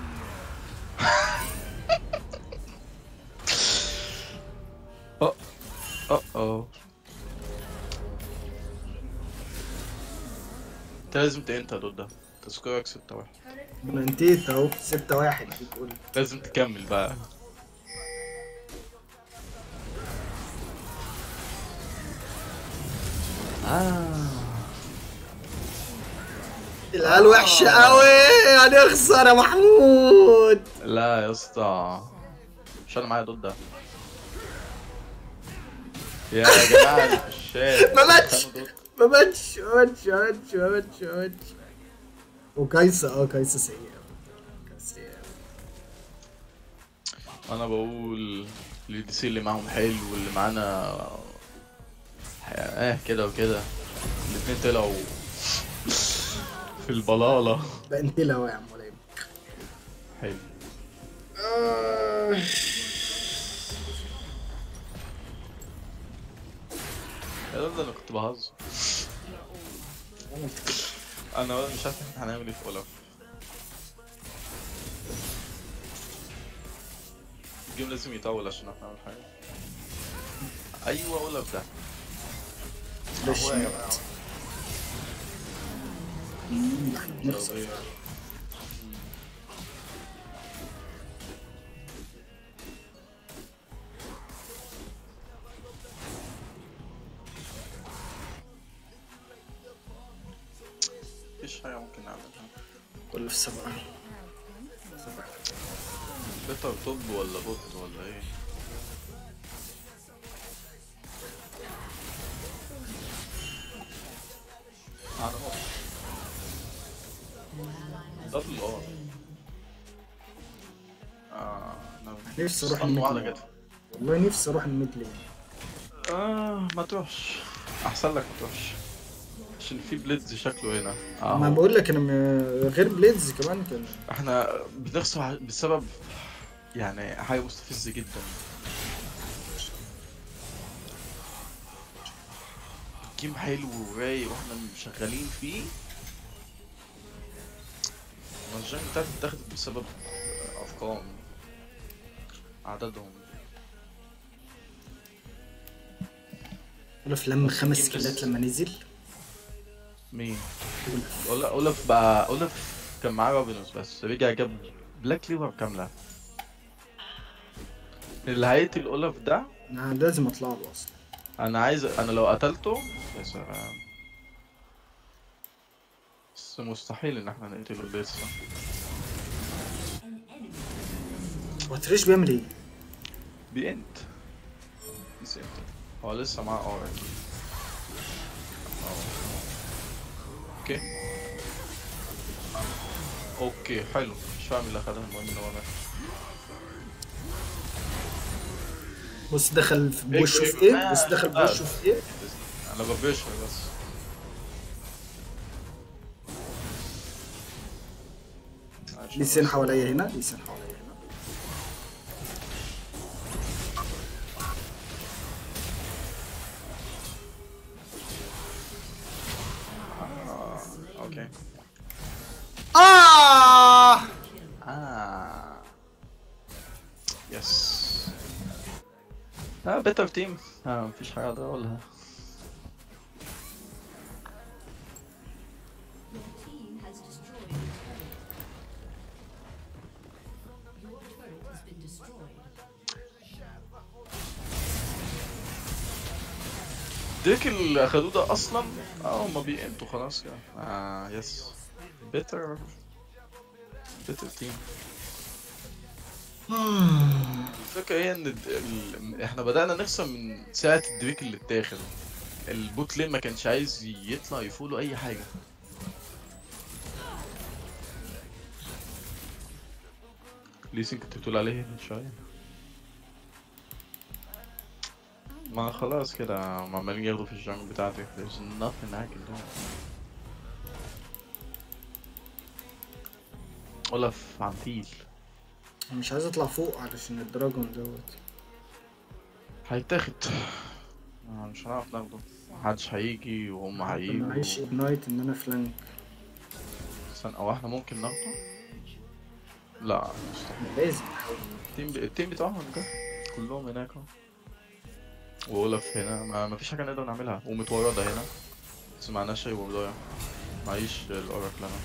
اه اه اه انت لازم تنتهي ضد ده. تسكورك ستة واحد. انا انتهيت اهو ستة واحد بتقول. لازم تكمل بقى. العيال وحشة قوي هنخسر يا محمود. لا يا اسطى مش انا معايا ضد ده. يا جماعه الشات ما ماتش ما ماتش ما ماتش ما ماتش ما ماتش ما ماتش. وكايسة اه كايسة سيئة. كايسة سيئة. انا بقول الدي دي سي اللي معاهم حلو واللي معانا اه كده وكده. الاتنين طلعوا في البلالة. بقى انت لو يا عم ولا يهمك. حلو. آه. يا ده انا كنت بهزر. انا مش عارف احنا هنعمل ايه في اولف. الجيم لازم يطول عشان احنا نعمل حاجه. ايوه اولف ده فلاش هو يا ميت. جماعة. مم، احنا بنخسر. صعوبية. مفيش حاجة ممكن نعملها. ولا في سبعة. بيتر توب ولا بوت ولا ايه؟ على نقطة. دبل ار. اه نعم. نفسي اروح استنى الميد واحدة لين. كده. والله نفسي اروح الميد لين. اه ما تروحش. احسن لك ما تروحش. عشان في بليدز شكله هنا. ما اهو. بقول لك انا م- غير بليدز كمان كان احنا بنخسر بسبب يعني حاجة مستفزة جدا. جيم حلو ورايق واحنا شغالين فيه. المرجان بتاعتي اتاخدت بسبب ارقام عددهم. اولف لم خمس جيم كيلات بس. لما نزل. مين؟ اولف أولا- اولف بقى اولف كان معاه رابينوس بس رجع جاب بلاك ليفر كاملة. اللي هيقتل اولف ده انا لازم اطلع له اصلا. انا عايز انا لو قتلته يا سلام. بس مستحيل ان احنا نقتله لسه. هو تريش بيعمل ايه؟ بينت نسيت. هو لسه معاه ار اكيد. اوكي اوكي حلو. مش فاهم اللي اخدها. المهم ان هو مات. بص دخل في بوشه في ايه؟ بص دخل في بوشه في ايه؟ انا ببشر بس. لسان حواليا هنا، لسان حواليا هنا. آه. اوكي. آه اه يس. اه بيتر تيم. اه مفيش حاجة اقدر اقولها. ديك اللي اخدوه ده اصلا اه هما بينتوا خلاص كده. اه يس. بيتر بيتر تيم. الفكرة هي ان ال... ال... احنا بدأنا نخسر من ساعة الدريك اللي اتاخد. البوت لين ما كانش عايز يطلع يفولو اي حاجة. ليسين كنت بتقول عليه من شوية. ما خلاص كده هم عمالين ياخدوا في الجنگ بتاعتي. there's nothing I can do. اولف عنتيل. انا مش عايز اطلع فوق علشان الدراجون دوت هيتاخد. آه، مش هنعرف ناخده. محدش هيجي وهم انا هيجوا. معيش اجنايت ان انا فلانك. استنى او احنا ممكن ناخده. لا مستحيل. لازم احاول. التيم التيم بتاعهم ده كلهم هناك اهو. واولف هنا ما مفيش حاجه نقدر نعملها ومتورده هنا. بس معناش شيء وضايع. معيش الاوراكل انا.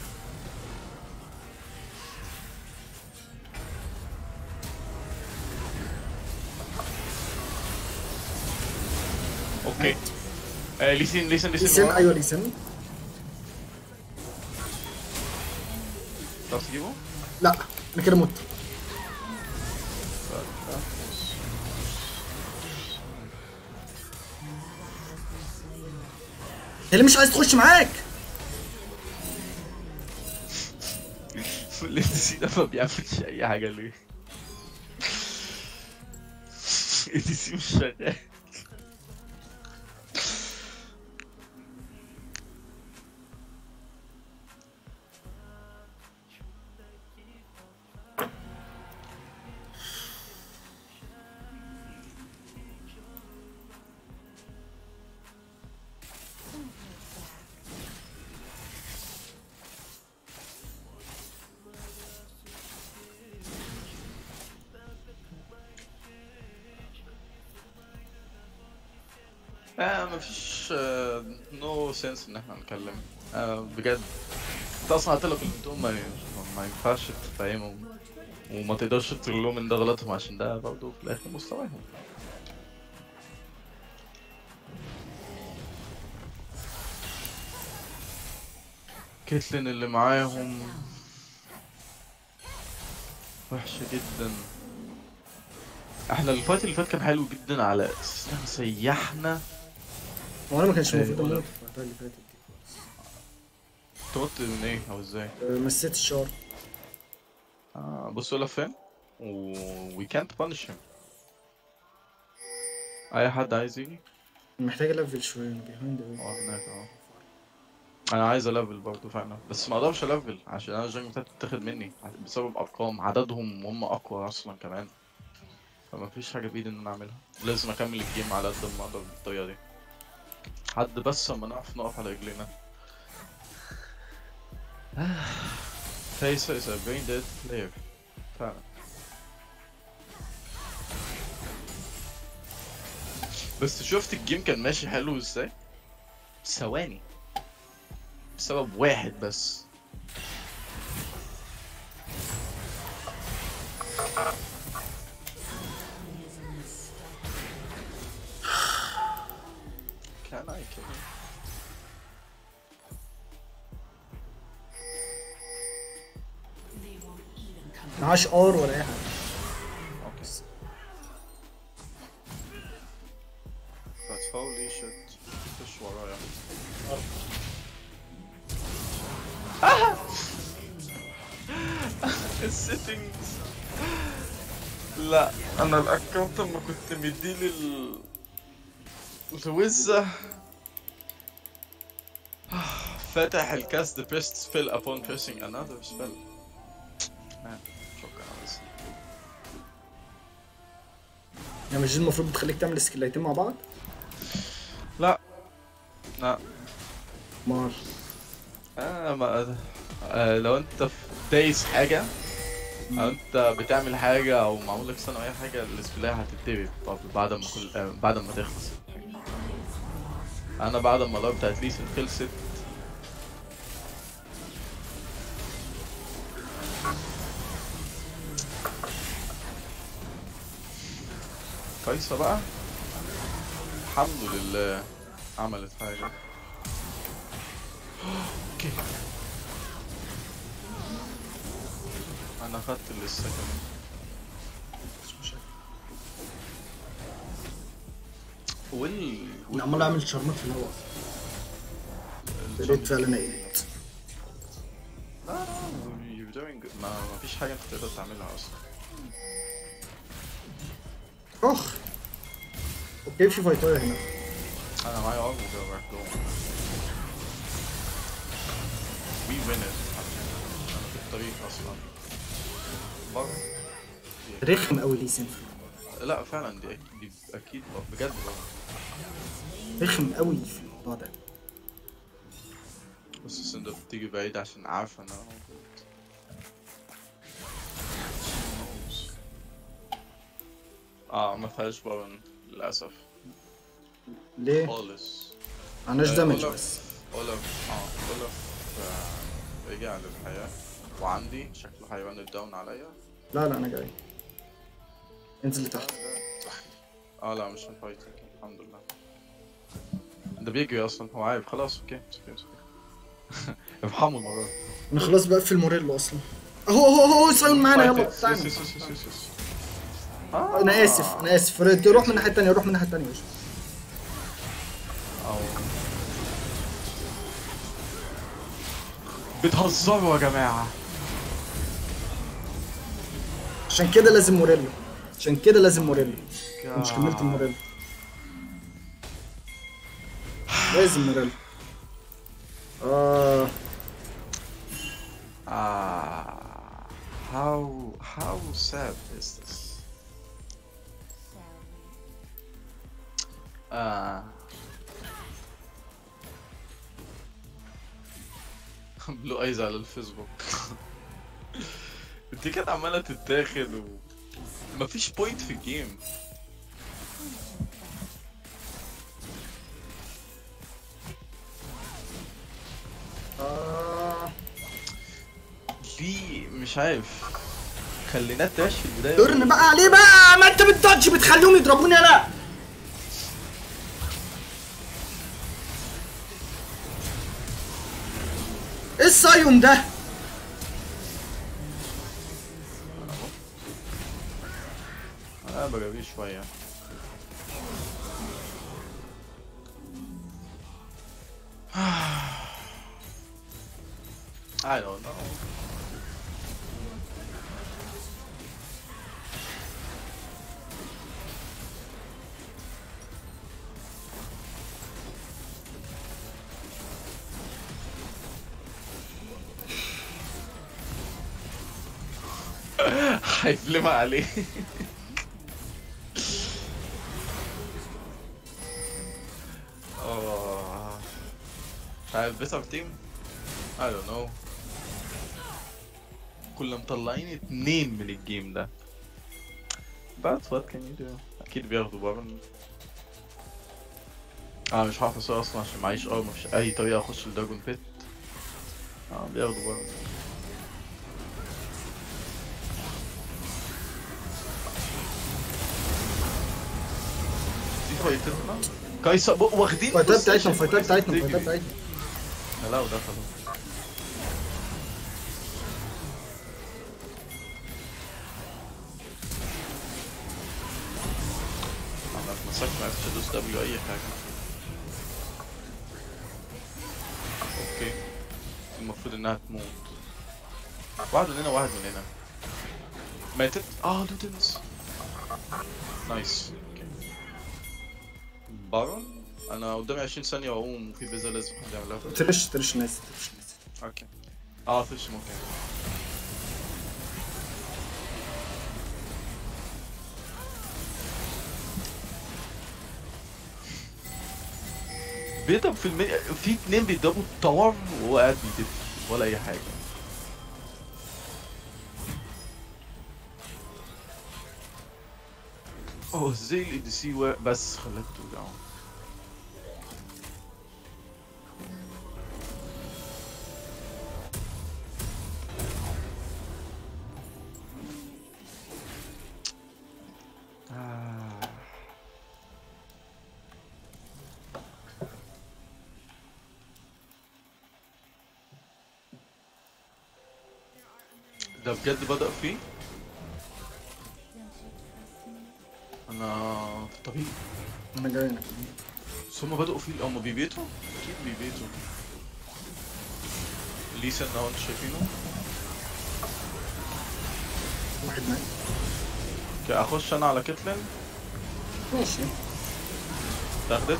اوكي. آه ليسين ليسين ليسين لسان ورا. ايوه لسان. تعرف تجيبه؟ لا انا كده مت. هي اللي مش عايز تخش معاك. اللي سي ده ما بيعملش اي حاجه ليه؟ اي دي سي مش شغال. آه مفيش نو سنس ان احنا نتكلم آه بجد. انت اصلا هتقولك الانتوم ما, ما ينفعش تفهمهم وما تقدرش تقول لهم ان ده غلطهم عشان ده برضه في الاخر مستواهم. كيتلين اللي معاهم وحشة جدا. احنا الفايت اللي فات كان حلو جدا على اساس احنا سيحنا. هو انا ما كانش إيه، المفروض ولا- اموت في الفترة اللي فاتت دي خالص. تموت من ايه او ازاي؟ أه، مسيت الشار. آه بص ولا فين و we can't punish him. اي حد عايز يجي؟ محتاج الفل شويه انا بيهايند اوي. اه هناك اه. انا عايز الفل برضه فعلا بس ما اقدرش الفل عشان انا الجنج بتاعتي بتاخد مني بسبب ارقام عددهم وهم اقوى اصلا كمان. فما فيش حاجه بايدي ان انا اعملها. لازم اكمل الجيم على قد ما اقدر بالطريقه دي. حد بس اما نعرف نقف على رجلينا. Kai'Sa is a brain dead player فعلا. بس شفت الجيم كان ماشي حلو ازاي؟ ثواني بسبب واحد بس. Can I kill him? معاش ار ولا اي حاجه. اوكي. But holy shit. مفيش ورايا. السيتنجز. لا انا الاكونت لما كنت مديلي ال الوزة فاتح الكاست pressed spell upon pressing another spell. مان شكرا بس. يعني مش دي المفروض بتخليك تعمل سكيلاتين مع بعض؟ لا لا مار آه ما آه لو انت في دايس حاجة او انت بتعمل حاجة او معمول لك سنة او اي حاجة السبلاي هتتبي بعد ما كل آه بعد ما تخلص. انا بعد ما اللعبة بتاعت ليسن خلصت كويسة بقى الحمد لله عملت حاجة. اوكي انا خدت لسه كمان. وال انا عمال اعمل شرمات في الهواء. يا ريت فعلا قلت. لا you're doing good. ما ما فيش حاجة انت تقدر تعملها اصلا. اخ اوكي في فايتايه هنا. انا معايا ارض وجوه وي وين ات. انا في الطريق اصلا بره. رخم قوي ليسن. لا فعلا دي دي اكيد بجد بره. رخم قوي في الموضوع ده. بس السندة بتيجي بعيد عشان عارفة ان انا موجود. اه ما فيهاش بارن للأسف. ليه؟ خالص. معناش آه، دامج أولف- بس. أولف اه أولف آه، رجع للحياة وعندي شكله هيرن الداون عليا. لا لا انا جاي. انزل لتحت. اه لا مش هنفايت الحمد لله. ده بيجري اصلا هو عارف خلاص اوكي اوكي اوكي. ارحمه المرة دي. انا خلاص بقفل موريلو اصلا. اهو اهو اهو سايون معانا يلا يس تعالى. يس يس يس يس يس. انا اسف انا اسف ريد روح من الناحيه الثانيه روح من الناحيه الثانيه. أو بتهزروا يا جماعة. عشان كده لازم موريلو. عشان كده لازم موريلو. مش كملت الموريلو. لازم موريلو. آه Ah, how how sad is this? Ah. بلو ايز على الفيسبوك. دي كانت عمالة تتاخد و مفيش بوينت في الجيم. آه. ليه مش عارف خليناه تراش في البدايه. ترن بقى عليه بقى، ما انت بتدج بتخليهم يضربوني انا. ايه السايون ده؟ انا بجري شويه. I don't know. هيفلم عليه. اه مش عارف بيتر تيم. I don't know. كنا مطلعين اتنين من الجيم ده. But what can you do؟ اكيد بياخدوا بارن. اه مش هعرف اسوق اصلا عشان معيش ار، مفيش اي طريقة اخش الدراجون بيت. اه بياخدوا بارن. دي فايتتنا كايسا واخدين الفايتات بتاعتنا الفايتات بتاعتنا الفايتات بتاعتنا. لا وده خلاص. انا اتمسكت معرفتش ادوس دبليو اي حاجة. اوكي المفروض انها تموت. واحد من هنا واحد من هنا. ماتت؟ اه لوتنز. نايس. بارون انا قدامي عشرين ثانية واقوم وفي بيزا لازم حد يعملها. ترش ترش ناس ترش ناس. اوكي. اه فيش ممكن. بيضرب في المي... في اتنين بيضربوا التور وهو قاعد بيدف ولا اي حاجة. اوه ازاي الاي دي سي و... بس خلاك توجعه. ده بجد بدأ فيه؟ أنا في الطريق. انا جاي لك. بس هما بدأوا فيه، هما بيبيتوا؟ أكيد بيبيتوا. ليسن أهو أنتوا شايفينه؟ واحد مات. اوكي أخش أنا على كيتلين. ماشي. اتاخدت.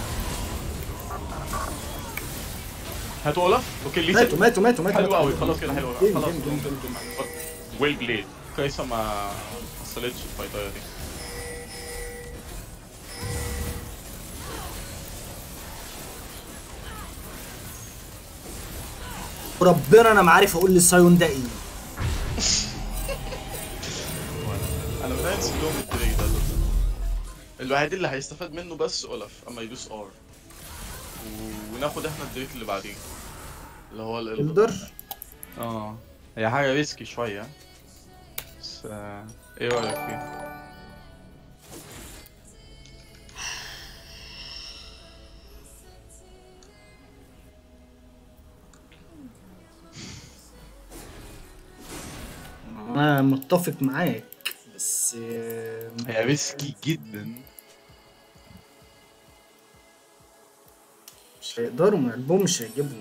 هاتوا أولف. اوكي ليسن. ماتوا ماتوا ماتوا ماتوا. حلو قوي خلاص كده حلو جيم خلاص. جيم جيم جيم. ويل بليد. كويسة ما حصلتش الفايتاية دي. وربنا انا ما عارف اقول للسايون ده ايه. انا بدأت سلوم الدريك ده. الوحيد اللي هيستفاد منه بس اولف اما يدوس ار. وناخد احنا الدريك اللي بعديه اللي هو الالدر. اه هي حاجة ريسكي شوية بس آه. ايه رأيك فيه؟ انا متفق معاك بس هي ريسكي جدا. مش هيقدروا، ما قلبهم مش هيجيبهم.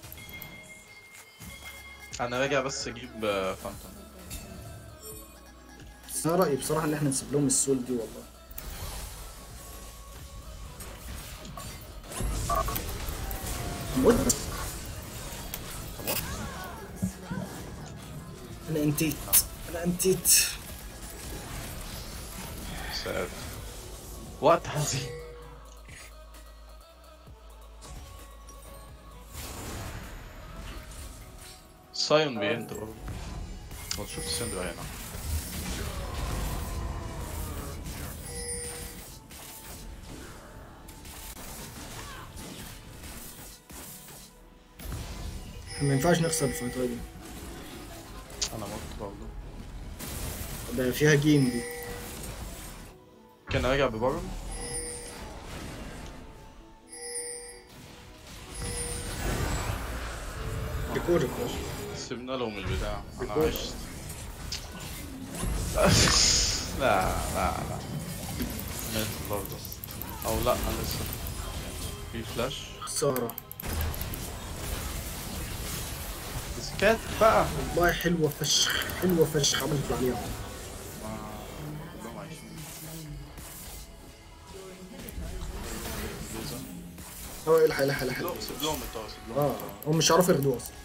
انا راجع بس اجيب فانتوم. بس انا رايي بصراحه ان احنا نسيب لهم السول دي والله. موت. انا انتيت انا انتيت. ساد وقت حزين. سايون بيند برضه. ما شفت ساندرا هنا. ما ينفعش نخسر الفايتات دي. انا مت برضه. ده فيها جيم دي. كان راجع ببارون. ريكور ريكور. سيبنا لهم البتاع. انا عشت. لا لا لا. مات برضه. او لا انا لسه. في فلاش. خسارة. سكات بقى. والله حلوة فشخ حلوة فشخ عملت عليها. اه الحق الحق الحق. سيب لهم الطاقة سيب لهم. اه هم مش عارفوا ياخدوها اصلا.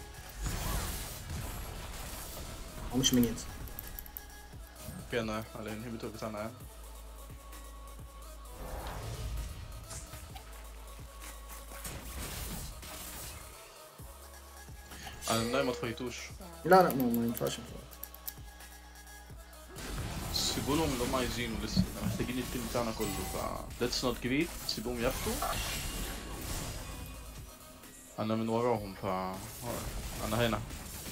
هو مش مينيونز. اوكي انا رايح على الانهبيتور بتاعنا يعني. انا الناي ما تفايتوش. لا لا ما, ما ينفعش سيبوا لهم اللي هم عايزينه لسه، احنا محتاجين التيم بتاعنا كله ف ليتس نوت جريت، سيبوهم ياخدوا. انا من وراهم ف انا هنا.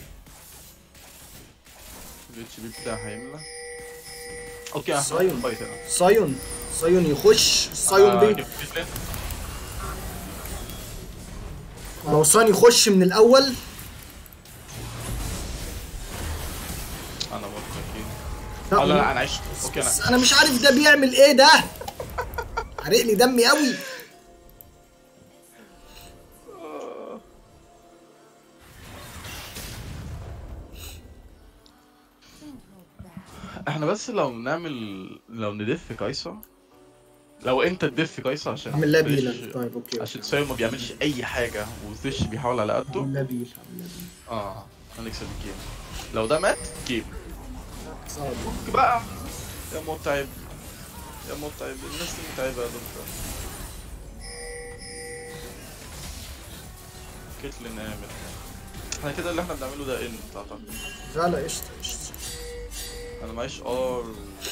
الاتش بي بتاعي هيملى. اوكي احنا صايون فايت هنا. صايون صايون يخش صايون آه بي. لو صايون يخش من الاول. انا موت اكيد. لا لا لا انا عشت. اوكي انا انا مش عارف ده بيعمل ايه ده. حرق لي دمي قوي. احنا بس لو نعمل لو ندف كايسا، لو انت تدف كايسا عشان اعمل لها بيل. طيب اوكي عشان تساوي ما بيعملش اي حاجه وثش بيحاول على قده. اعمل لها بيل. اه هنكسب الجيم. لو ده مات جيم. صعب بقى يا متعب يا متعب الناس دي متعبه يا دكتور. كتل نعمل احنا كده اللي احنا بنعمله ده ان تعتقد؟ لا لا قشطه قشطه. انا معيش ار.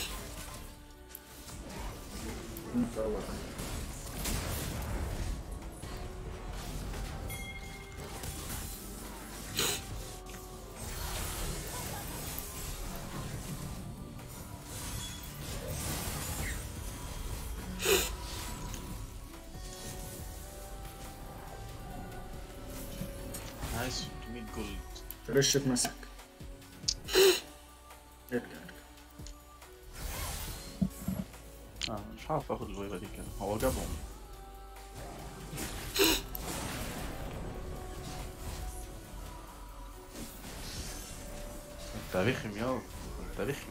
عايز ستمية جولد. رش اتمسك. ارجع اه مش عارف اخد الويبه دي كده، هو جابهم. انت رخم يا انت رخم.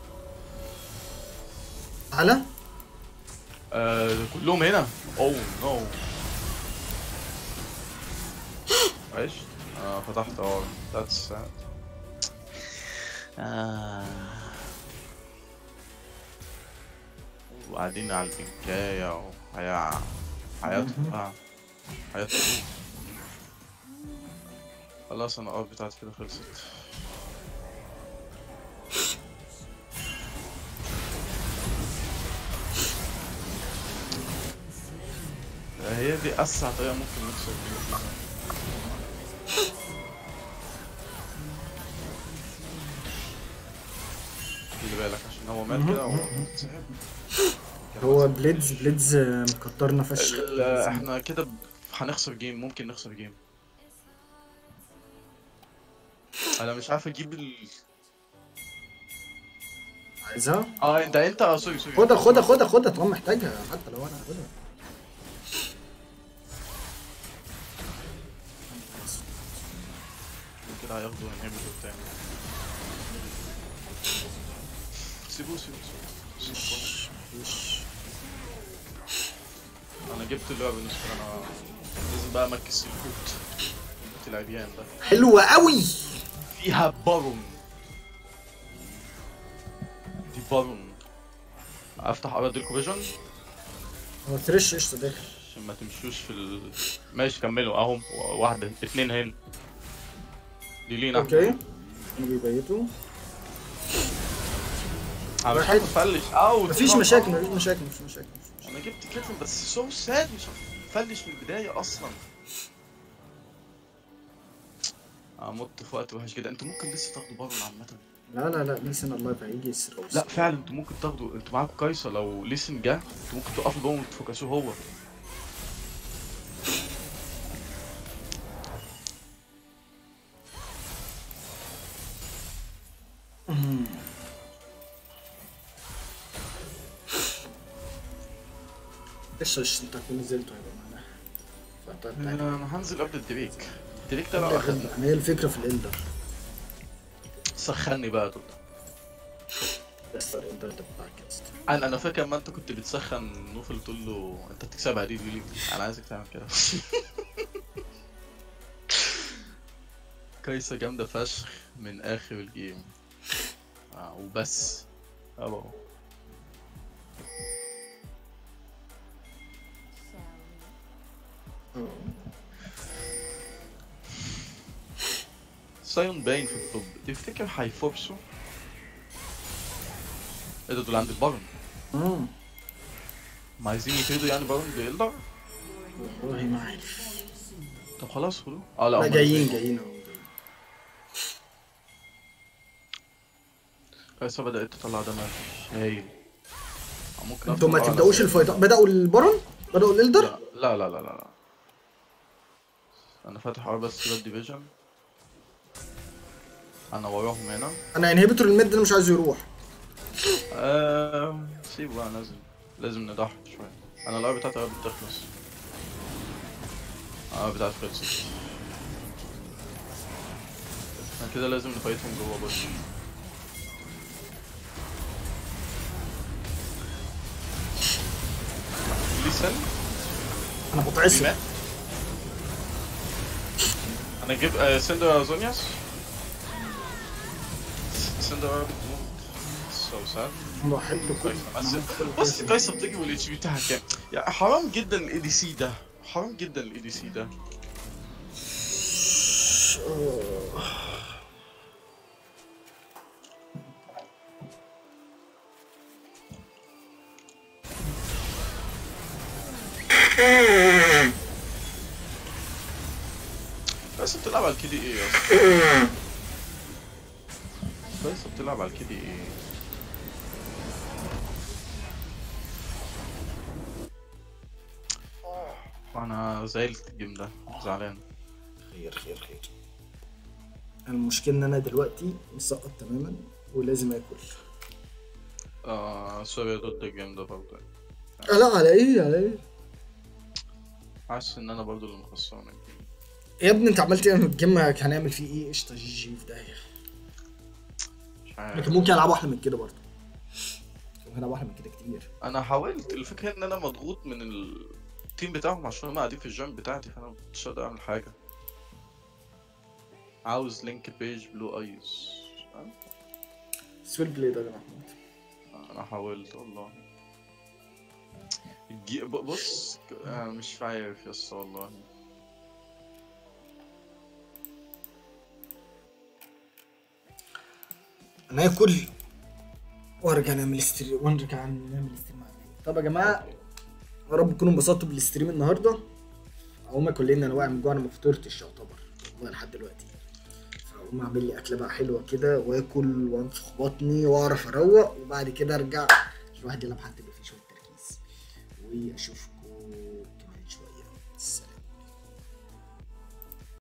تعالى. آه كلهم هنا. اوه نو. ايش؟ اه فتحت ار. ذاتس ساد. آه. وقاعدين على البنكاية وحياة حياتهم بقى حياتهم. خلاص انا الار بتاعتي كده خلصت. هي دي اسرع طريقة ممكن نكسب بيها. خلي بالك عشان هو مات كده هو هو بليدز بليدز مكترنا فشخ. احنا كده هنخسر جيم، ممكن نخسر جيم. انا مش عارف اجيب ال عايزها؟ اه انت انت اه سوري سوري خدها خدها خدها خدها طالما محتاجها حتى لو انا هاخدها. كده هياخدوا انهبيتور تاني. سيبوه سيبوه سيبوه. انا جبت اللعبة بالنسبة لي انا لازم بقى امكس الكوت. الكوت العريان ده حلوة قوي. فيها بارون. دي بارون. افتح ارد الكوفيجن. هو ترش قشطة داخل عشان ما تمشوش في ال... ماشي كملوا اهم. واحدة اتنين هنا. دي لينا. اوكي. انا بيبيتوا. انا مش عارف افلش اوت. مفيش مشاكل مفيش مشاكل مفيش مشاكل. انا جبت كيتلين بس سو ساد مش هفلش من البداية اصلا. مت في وقت وحش جدا. انتوا ممكن لسه تاخدوا بارون عامة. لا لا لا ليسن الله هيجي يسرقوا. لا فعلا انتوا ممكن تاخدوا، انتوا معاكم كايسا، لو ليسن جه انتوا ممكن تقفوا بارون وتفوكسوه هو. ايش ايش انت هتكون نزلت هيبقى معانا. انا هنزل قبل الدريك. الدريك ده لو اخدنا. هي الفكرة في الإلدر. سخني بقى دول. بس الإلدر ده بتاعك يا اسطى. انا انا فاكر اما انت كنت بتسخن نوفل تقول له انت بتكسبها دي، يقول لي انا عايزك تعمل كده. كايسا جامدة فشخ من اخر الجيم. اه وبس. اهو. سايون باين في الطب، تفتكر هيفورسوا؟ ايه ده دول عند البارون؟ امم ما عايزين يفيدوا يعني بارون بيلدر؟ والله ما عارف. طب خلاص خدوه. اه لا لا هم جايين جايين اهو. كايسا بدأت تطلع دماغ هايل. ممكن انتوا ما تبدأوش الفايتات. بدأوا البارون؟ بدأوا الإلدر؟ لا لا لا لا لا. انا فاتح ار بس ريد ديفيجن. انا وراهم هنا. انا انهبيتور الميد ده مش عايز يروح. ااا سيبه بقى نازل. لازم نضحي شوية. انا الار بتاعتي قربت تخلص. اه بتاعتي خلصت. احنا كده لازم نفايتهم جوه بس. ليسن انا متعصب. انا اجيب آه سندر زونياس. سندر بتموت. سو ساد. بحب كل بص كايسا بتجي والاتش بي بتاعها كام؟ يعني حرام جدا الاي دي سي ده، حرام جدا الاي دي سي ده. كايسا بتلعب على الكي دي ايه يا اسطى؟ كايسا بتلعب على الكي دي ايه؟ انا زعلت الجيم ده، زعلان. خير خير خير. المشكلة ان انا دلوقتي مسقط تماما ولازم اكل. اه سوري ضد الجيم ده برضه. آه لا على ايه على ايه؟ حاسس ان انا برضه اللي مخسران الجيم. يا ابني انت عملت ايه الجيم؟ هنعمل فيه ايه؟ قشطة جي جي في داهية. مش عارف. لكن ممكن العبوا احلى من كده برضه. ممكن العبوا احلى من كده كتير. انا حاولت، الفكرة ان انا مضغوط من التيم بتاعهم عشان هم قاعدين في الجيم بتاعتي، فانا مش قادر اعمل حاجة. عاوز لينك بيج بلو ايز. سويل بليد يا محمود. انا حاولت والله. الجي... بص انا مش عارف يا اسطى والله. انا اكل وارجع نعمل ستريم ونرجع نعمل ستريم مع بعض. طب يا جماعه يا رب تكونوا انبسطتوا بالستريم النهارده. هقوم اكل لان انا واقع من جوع، انا ما فطرتش يعتبر والله لحد دلوقتي. فاقوم اعمل لي اكله بقى حلوه كده واكل وانفخ بطني واعرف اروق، وبعد كده ارجع الواحد يلعب حتى يبقى فيه شويه تركيز. واشوفكم